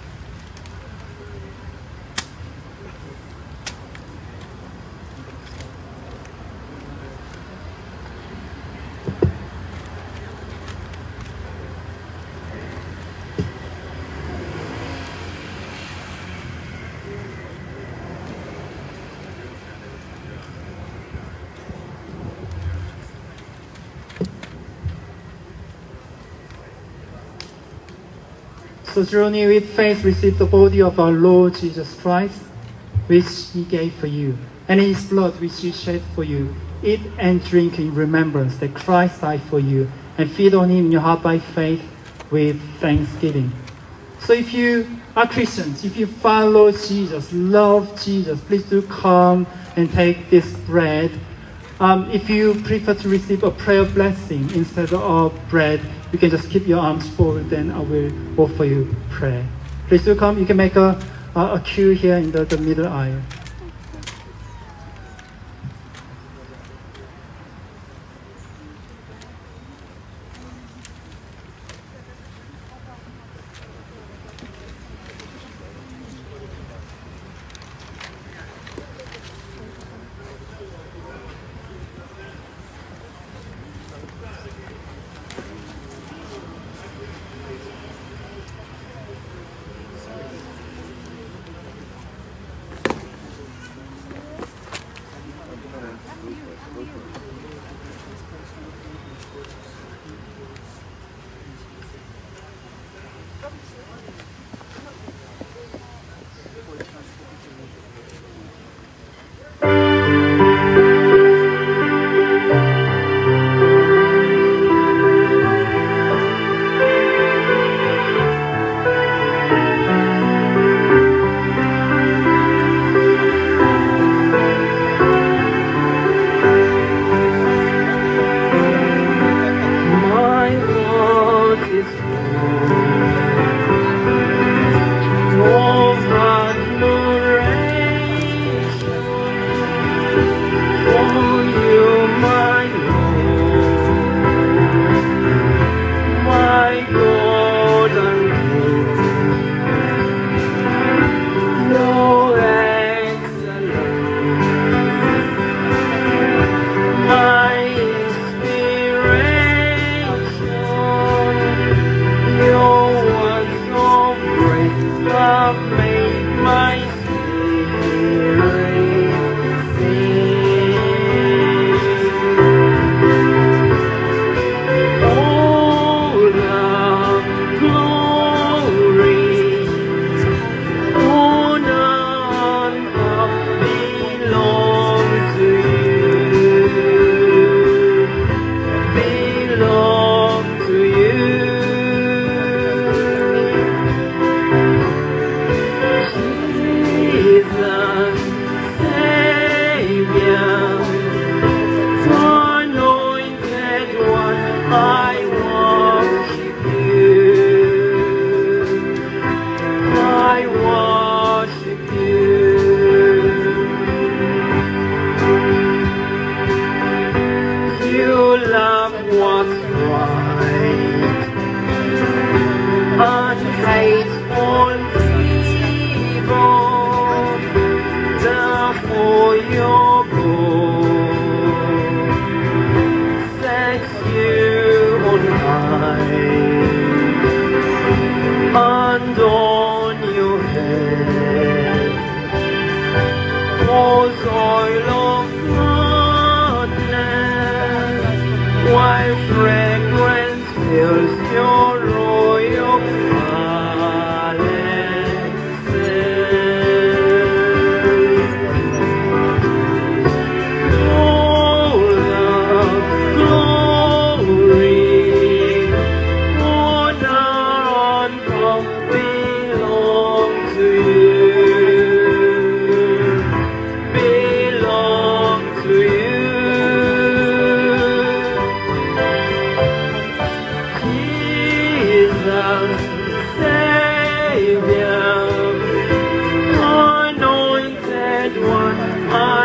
[SPEAKER 1] So journey with faith, receive the body of our Lord Jesus Christ, which he gave for you, and his blood which he shed for you. Eat and drink in remembrance that Christ died for you, and feed on him in your heart by faith with thanksgiving. So if you are Christians, if you follow Jesus, love Jesus, please do come and take this bread. Um, if you prefer to receive a prayer blessing instead of bread, you can just keep your arms forward, then I will offer you prayer. Please do come. You can make a, a, a queue here in the, the middle aisle.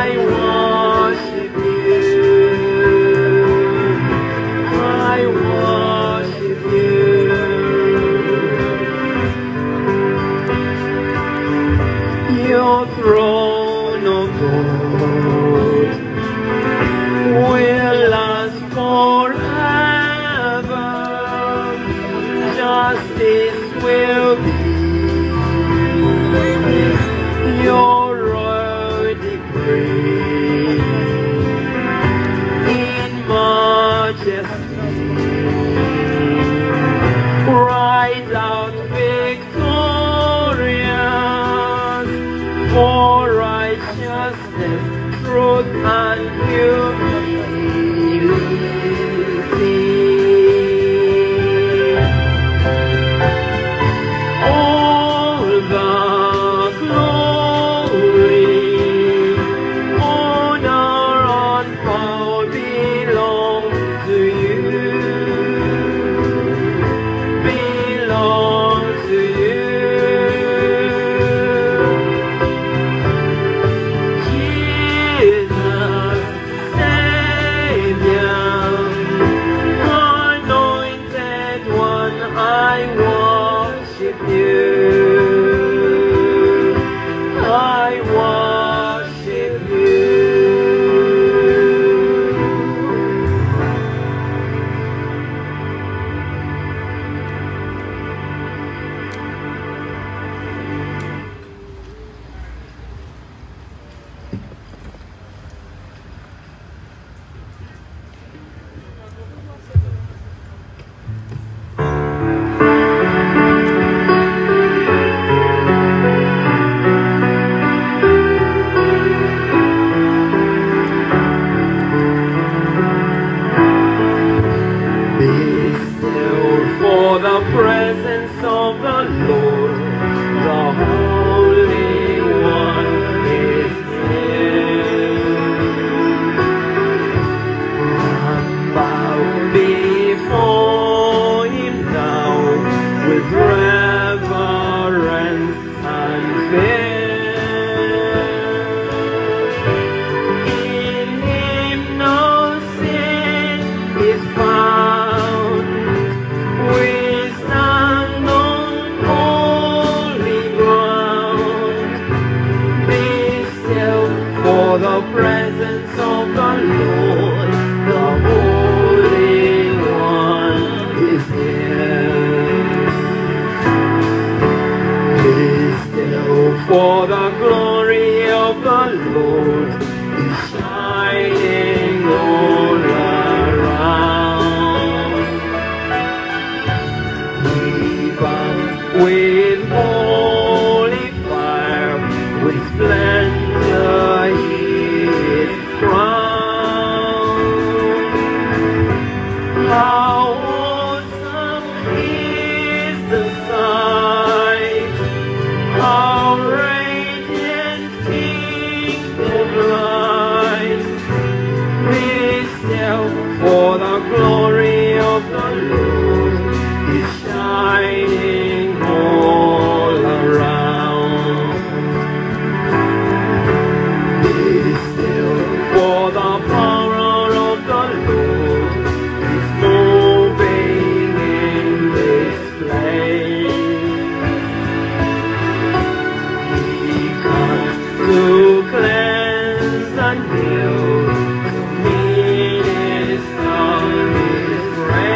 [SPEAKER 3] I worship you. I worship you. Your throne of gold will last forever. Justice will be your royal decree. In majesty, rise out victorious for righteousness, truth, and humility. All the glory, honor, and power belong to you. Belong to you. Jesus, Savior, Anointed One, I worship you. I worship you. Be still for the presence of the Lord, the Holy One is here. And bow before Him now with reverence and fear. In Him no sin is found. We stand on holy ground. Be still for the presence of the Lord, the Holy One is here. Be still for the glory of the Lord is shining all around. He burns with holy fire, with splendor He is crowned. How awesome is the sight! How radiant kingdom lies! Be still for the glory of the Lord is shining all around. Be still for the power of the Lord is moving in this place. He comes to cleanse and heal, to minister His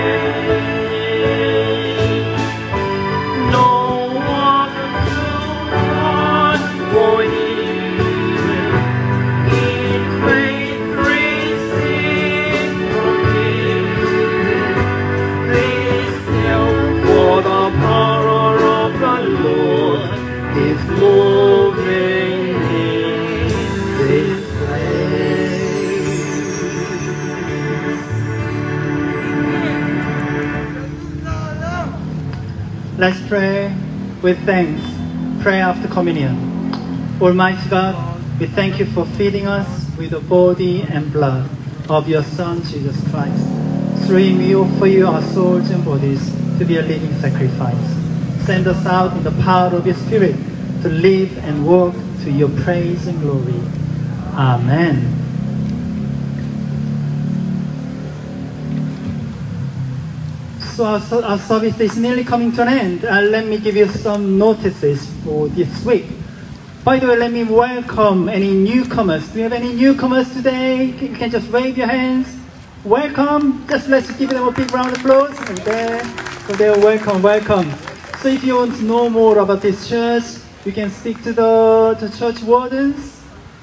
[SPEAKER 3] grace. No one too hard for Him. In faith receive from Him. Be still for the power of the Lord is moving in this place.
[SPEAKER 1] Let's pray with thanks. Pray after communion. Almighty God, we thank you for feeding us with the body and blood of your Son, Jesus Christ. Through Him we offer you our souls and bodies to be a living sacrifice. Send us out in the power of your Spirit to live and walk to your praise and glory. Amen. So our, our service is nearly coming to an end. Uh, let me give you some notices for this week. By the way, let me welcome any newcomers. Do you have any newcomers today? You can just wave your hands. Welcome. Just let's give them a big round of applause. And there, so they're welcome, welcome. So if you want to know more about this church, you can speak to the, the church wardens.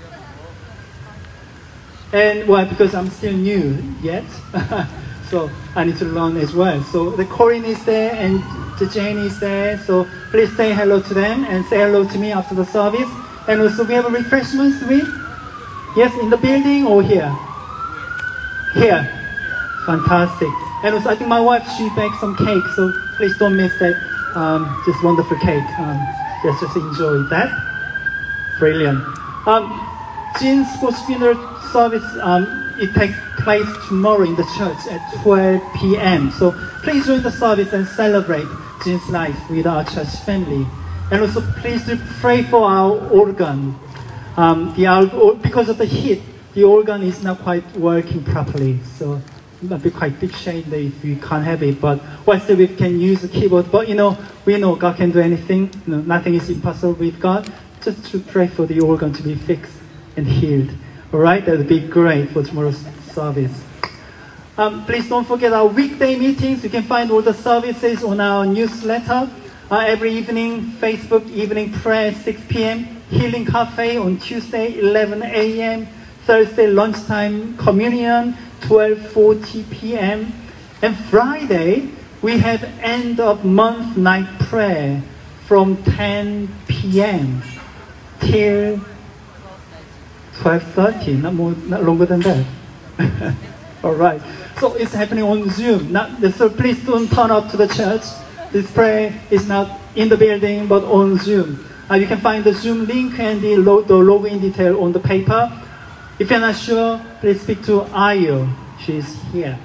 [SPEAKER 1] And well, because I'm still new yet. So I need to learn as well. So the Corinne is there and the Jane is there. So please say hello to them and say hello to me after the service. And also we have a refreshments with, yes, in the building or here? Here. Fantastic. And also I think my wife, she baked some cake. So please don't miss that. Um, just wonderful cake. Um, just, just enjoy that. Brilliant. Um, Jean's post-funeral service, um, it takes place tomorrow in the church at twelve p m So please join the service and celebrate Jean's life with our church family. And also please do pray for our organ. Um, the, our, because of the heat, the organ is not quite working properly. So it might be quite big shame that if we can't have it. But while still we can use the keyboard. But you know, we know God can do anything. You know, nothing is impossible with God. Just to pray for the organ to be fixed and healed. All right, that would be great for tomorrow's service. Um, please don't forget our weekday meetings. You can find all the services on our newsletter. Uh, every evening, Facebook evening prayer, six p m Healing Cafe on Tuesday, eleven a m Thursday, lunchtime communion, twelve forty p m And Friday, we have end of month night prayer from ten p m till twelve thirty, not more, not longer than that. All right. So it's happening on Zoom. Not, so please don't turn up to the church. This prayer is not in the building, but on Zoom. Uh, you can find the Zoom link and the, lo the login detail on the paper. If you're not sure, please speak to Ayo. She's here.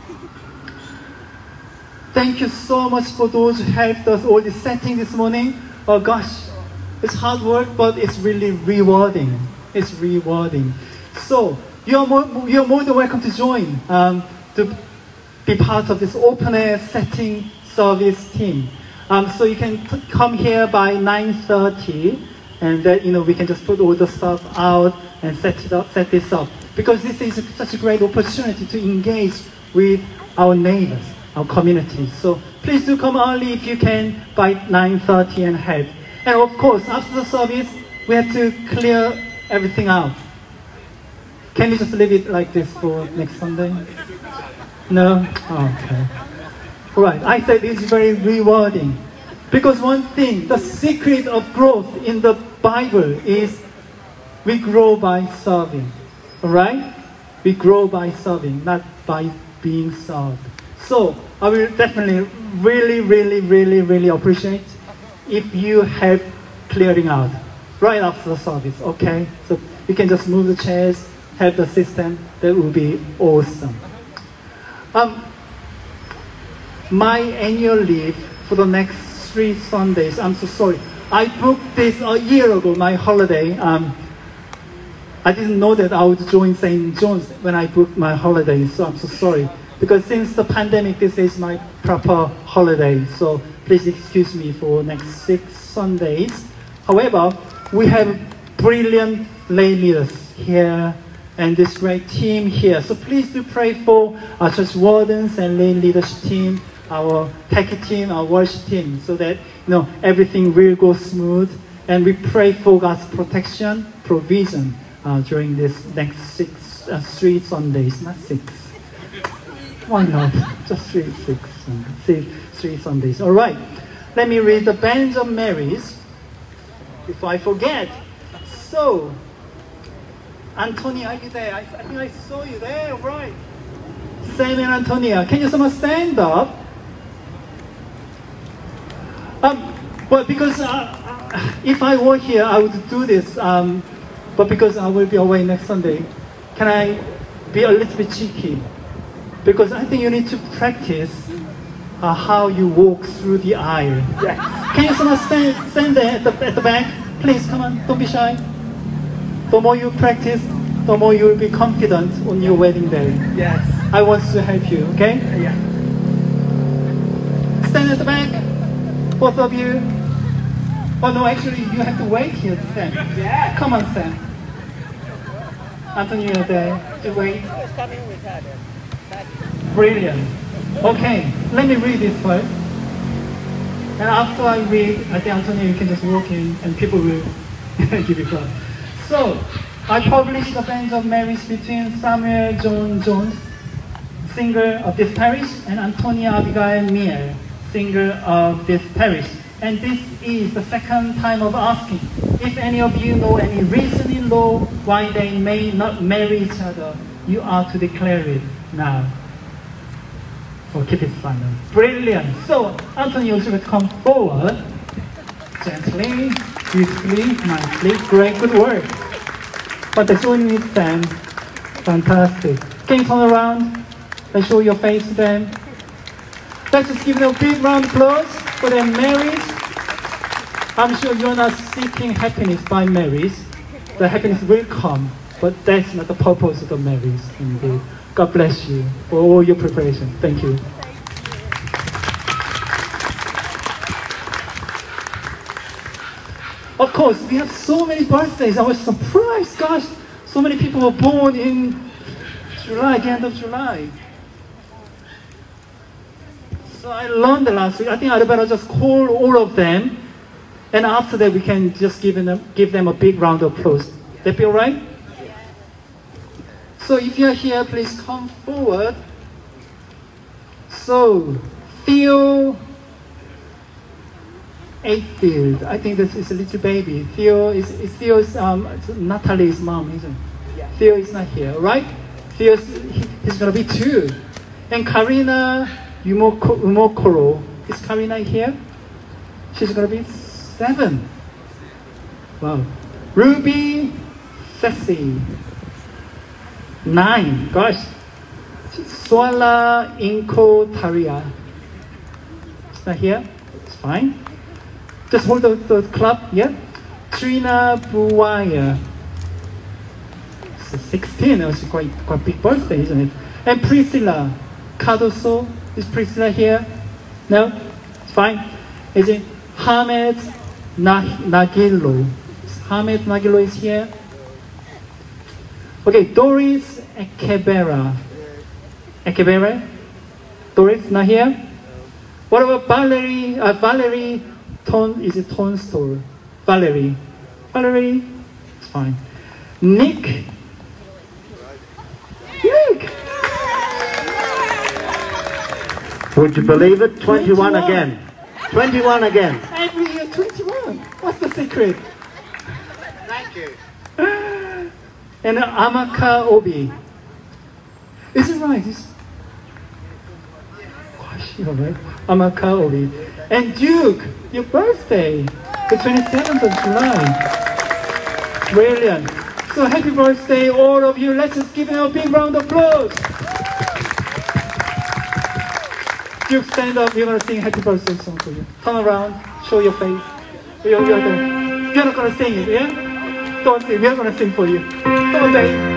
[SPEAKER 1] Thank you so much for those who helped us all this setting this morning. Oh gosh, it's hard work, but it's really rewarding. It's rewarding. So you're more, you're more than welcome to join um, to be part of this open air setting service team. Um, so you can t come here by nine thirty, and then you know we can just put all the stuff out and set it up, set this up, because this is a, such a great opportunity to engage with our neighbors, our community. So please do come early if you can by nine thirty and help. And of course, after the service, we have to clear everything out. Can you just leave it like this for next Sunday? No? Oh, okay. Right, I said it's very rewarding. Because one thing, the secret of growth in the Bible is we grow by serving. Alright? We grow by serving, not by being served. So, I will definitely really, really, really, really appreciate if you help clearing out right after the service, okay? So you can just move the chairs, help the system, that would be awesome. Um, my annual leave for the next three Sundays, I'm so sorry. I booked this a year ago, my holiday. Um, I didn't know that I would join Saint John's when I booked my holiday, so I'm so sorry. Because since the pandemic, this is my proper holiday, so please excuse me for next six Sundays. However, we have brilliant lay leaders here and this great team here. So please do pray for our church wardens and lay leadership team, our tech team, our worship team, so that you know everything will go smooth. And we pray for God's protection, provision uh, during this next six, uh, three Sundays, not six. Why not? Just three, six, three, three Sundays. All right. Let me read the Bands of Marys before I forget. So, Antonia, are you there? I, I think I saw you there, right? Sam and Antonia, can you someone stand up? Um, well, because uh, if I were here, I would do this. Um, but because I will be away next Sunday, can I be a little bit cheeky? Because I think you need to practice uh, how you walk through the aisle. Yes. Can you someone stand, stand there at the, at the back? Please, come on, don't be shy. The more you practice, the more you will be confident on your wedding day.
[SPEAKER 4] Yes.
[SPEAKER 1] I want to help you, okay?
[SPEAKER 4] Yeah.
[SPEAKER 1] Stand at the back, both of you. Oh no, actually you have to wait here to stand.
[SPEAKER 4] Yeah.
[SPEAKER 1] Come on, stand. Anthony, you're there. Just wait.
[SPEAKER 4] Who's coming with her then?
[SPEAKER 1] Brilliant. Okay, let me read this first. And after I read, I think Antonio, you can just walk in and people will give you applause. So, I published the banns of marriage between Samuel John Jones, singer of this parish, and Antonia Abigail Meyer, singer of this parish. And this is the second time of asking if any of you know any reason in law why they may not marry each other. You are to declare it now. Or keep it silent. Brilliant. So, Antonio should come forward. Gently, beautifully, nicely. Great, good work. But the showing is them. Fantastic. Can you turn around and show your face to them? Let's just give them a big round of applause for their marriage. I'm sure you're not seeking happiness by marriage. The happiness will come, but that's not the purpose of the marriage indeed. God bless you for all your preparation. Thank you. Of course, we have so many birthdays. I was surprised. Gosh, so many people were born in July, the end of July. So I learned the last week. I think I'd better just call all of them. And after that, we can just give them, give them a big round of applause. That be all right? So if you're here, please come forward. So, Theo Eightfield. I think this is a little baby. Theo is, is Theo's, um, Natalie's mom, isn't it?
[SPEAKER 4] Yeah.
[SPEAKER 1] Theo is not here, right? Theo's, he, he's gonna be two. And Karina Umoko, Umokoro. Is Karina here? She's gonna be seven. Wow. Ruby Sassy. Nine. Gosh. Swala Inko Taria. It's not here. It's fine. Just hold the, the club. Yeah. Trina Buwaya. So sixteen. That was quite quite big birthday, isn't it? And Priscilla Cardoso. Is Priscilla here? No. It's fine. Is it Hamed Nagilo? Hamed Nagilo is here. Okay, Doris Ekebera. Ekebera? Doris not here? What about Valerie? Uh, Valerie Ton, is it Tonstore? Valerie. Valerie? It's fine. Nick. Nick!
[SPEAKER 3] Would you believe it? twenty-one again. twenty-one again.
[SPEAKER 1] Every year twenty-one. What's the secret?
[SPEAKER 4] Thank you.
[SPEAKER 1] And Amaka Obi. Is it right? Is... Gosh, you're right. Amaka Obi. And Duke, your birthday, the twenty-seventh of July. Brilliant. So happy birthday, all of you. Let's just give him a big round of applause. Duke, stand up. We're going to sing happy birthday song for you. Turn around. Show your face. You're, you're, the, you're not going to sing it, yeah? Don't sing. We're going to sing for you. Come on, babe.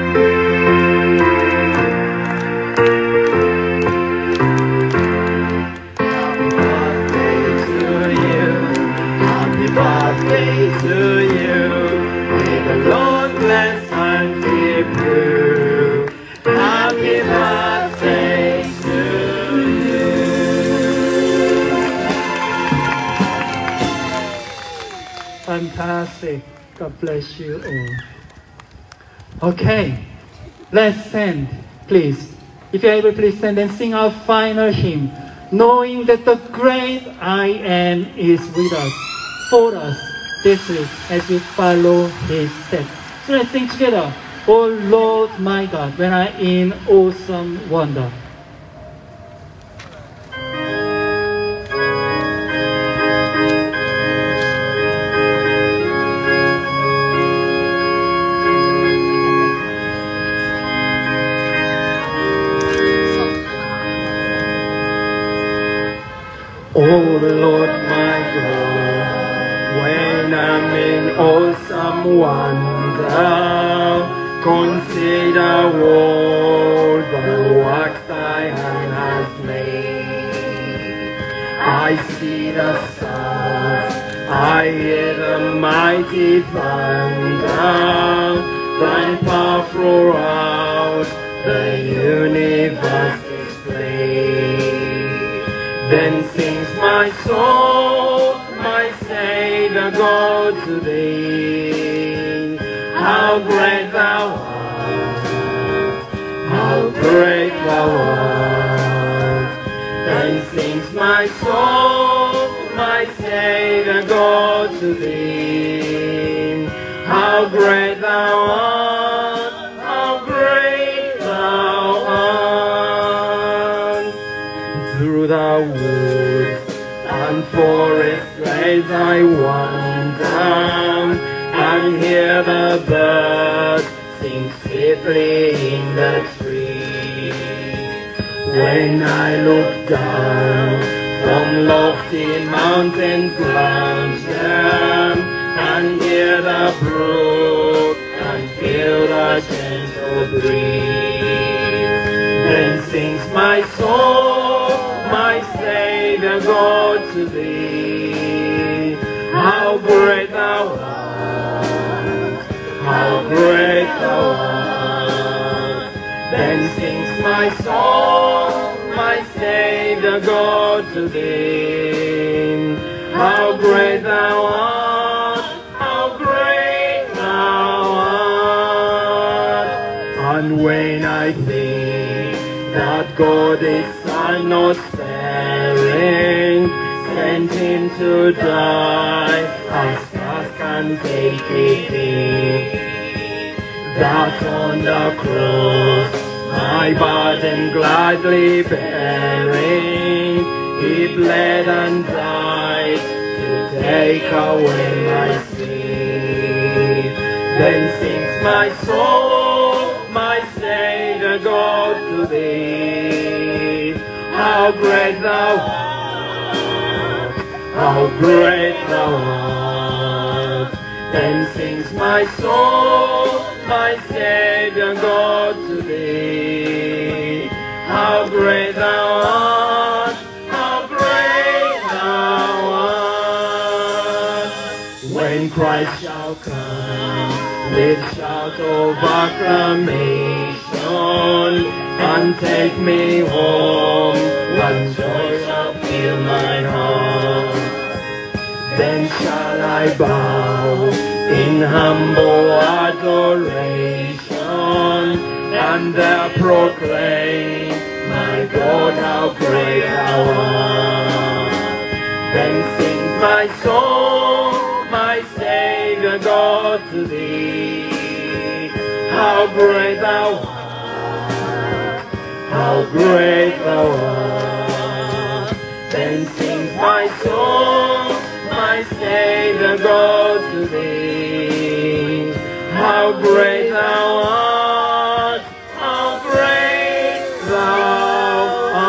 [SPEAKER 3] Happy birthday to you. May the Lord bless and keep you. Happy birthday to you.
[SPEAKER 1] Fantastic. God bless you all. Okay, let's stand, please. If you're able, please stand and sing our final hymn, knowing that the great I Am is with us, for us. This is as we follow His steps. So let's sing together. Oh Lord my God, when I'm in awesome wonder.
[SPEAKER 3] Oh Lord my God, when I'm in awesome wonder, consider all the works thy hand has made. I see the stars, I hear the mighty thunder, thy power throughout the universe displayed. Then sings my soul, my Savior God, to thee. How great thou art, how great thou art. Then sings my soul, my Savior God, to thee. How great thou art, how great thou art. Through the woods and forests ways I wander, and hear the birds sing sweetly in the trees. When I look down from lofty mountain grandeur, and hear the brook and feel the gentle breeze, then sings my soul, my Savior God, to thee. How great thou art, how great thou art. Then sings my soul, my Savior God, to thee. How great thou art, how great thou art. And when I think that God is Son not sparing, sent him to die, I scarce can take it in, that on the cross, my burden gladly bearing, he bled and died to take away my sin. Then sings my soul, my Savior God, to thee. How great thou art, how great thou art. Then sings my soul, my Savior God, to thee. How great thou art, how great thou art. When Christ shall come with shout of acclamation, and take me home, what joy shall fill my heart. Then shall I bow in humble adoration, and there proclaim, my God, how great thou art. Then sings my soul, my Savior God, to thee. How great thou art, how great thou art. Then sings my soul, my Savior God, to thee. How great thou art, how great thou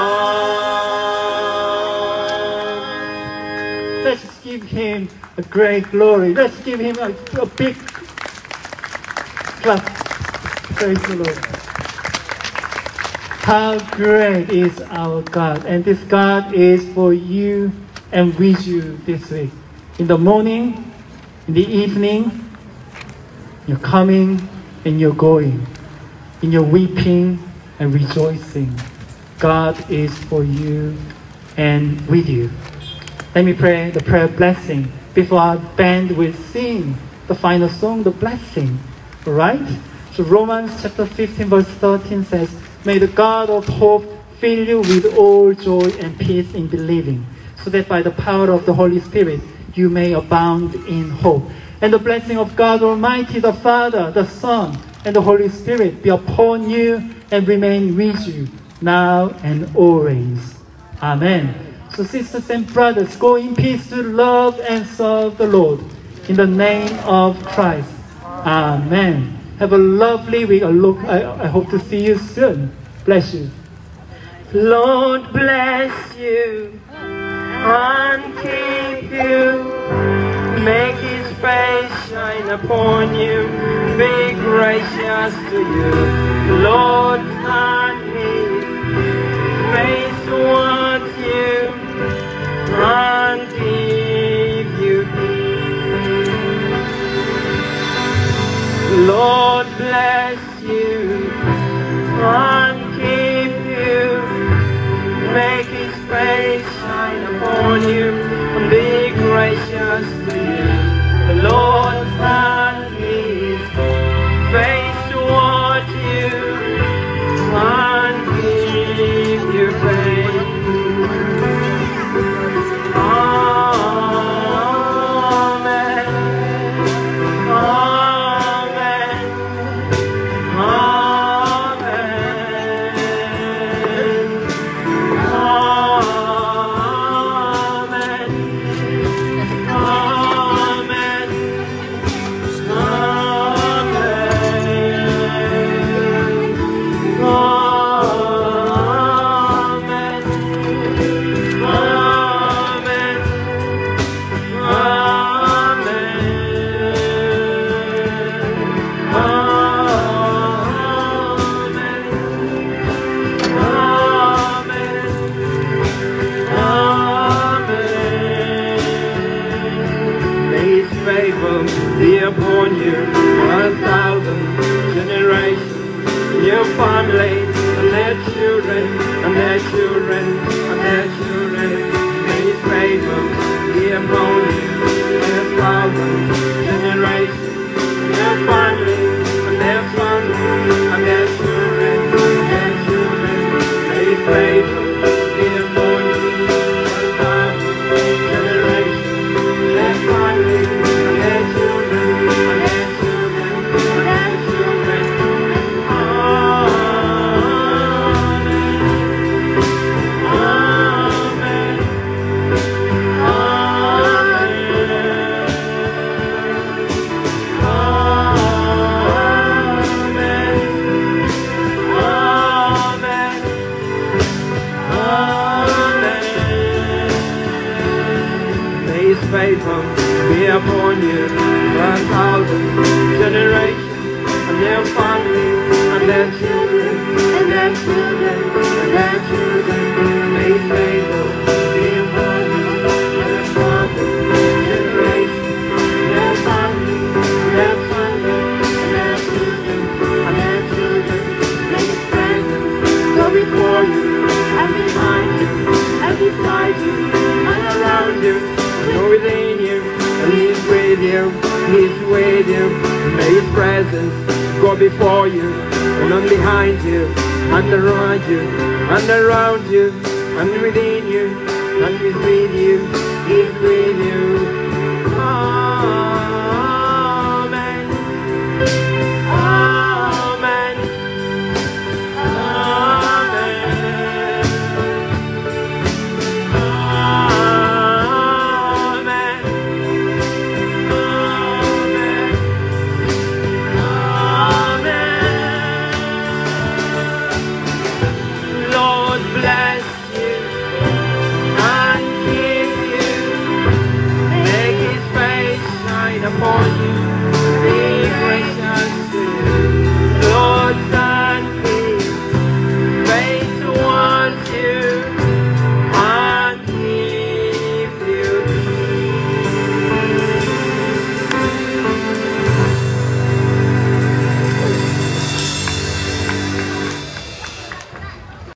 [SPEAKER 3] art.
[SPEAKER 1] Let's give him a great glory. Let's give him a, a big clap. Praise the Lord. How great is our God, and this God is for you and with you this week. In the morning, in the evening, you're coming and you're going. In your weeping and rejoicing, God is for you and with you. Let me pray the prayer blessing before our band will sing the final song, the blessing. All right? So Romans chapter fifteen verse thirteen says, may the God of hope fill you with all joy and peace in believing, so that by the power of the Holy Spirit you may abound in hope. And the blessing of God Almighty, the Father, the Son, and the Holy Spirit be upon you and remain with you now and always. Amen. So sisters and brothers, go in peace to love and serve the Lord. In the name of Christ. Amen. Have a lovely week. I, look, I, I hope to see you soon. Bless you.
[SPEAKER 3] Lord bless you and keep you, make his face shine upon you. be gracious to you. Lord, and His face towards you and give you peace. Lord, bless you and keep you. Make His face shine upon you and be gracious to you. The Lord and His face towards you and give you faith. Amen. Amen. Be upon you for a thousand generations, your family and their children and their children and their children. May His favor be upon you for a thousand generations, your family and their family and their children and their children. May His favor be upon you for a thousand generations, their family and their children. Favor be upon you for a thousand generations and their families and their children and their children and their children. May His favor be upon you for a thousand generations and their families and their families and their children and their children. May His presence go before you and behind you and beside you and around you. Go within you, and He's with you, He's with you. May His presence go before you, and on behind you, and around you, and around you, and within you, and He's with you, He's with you.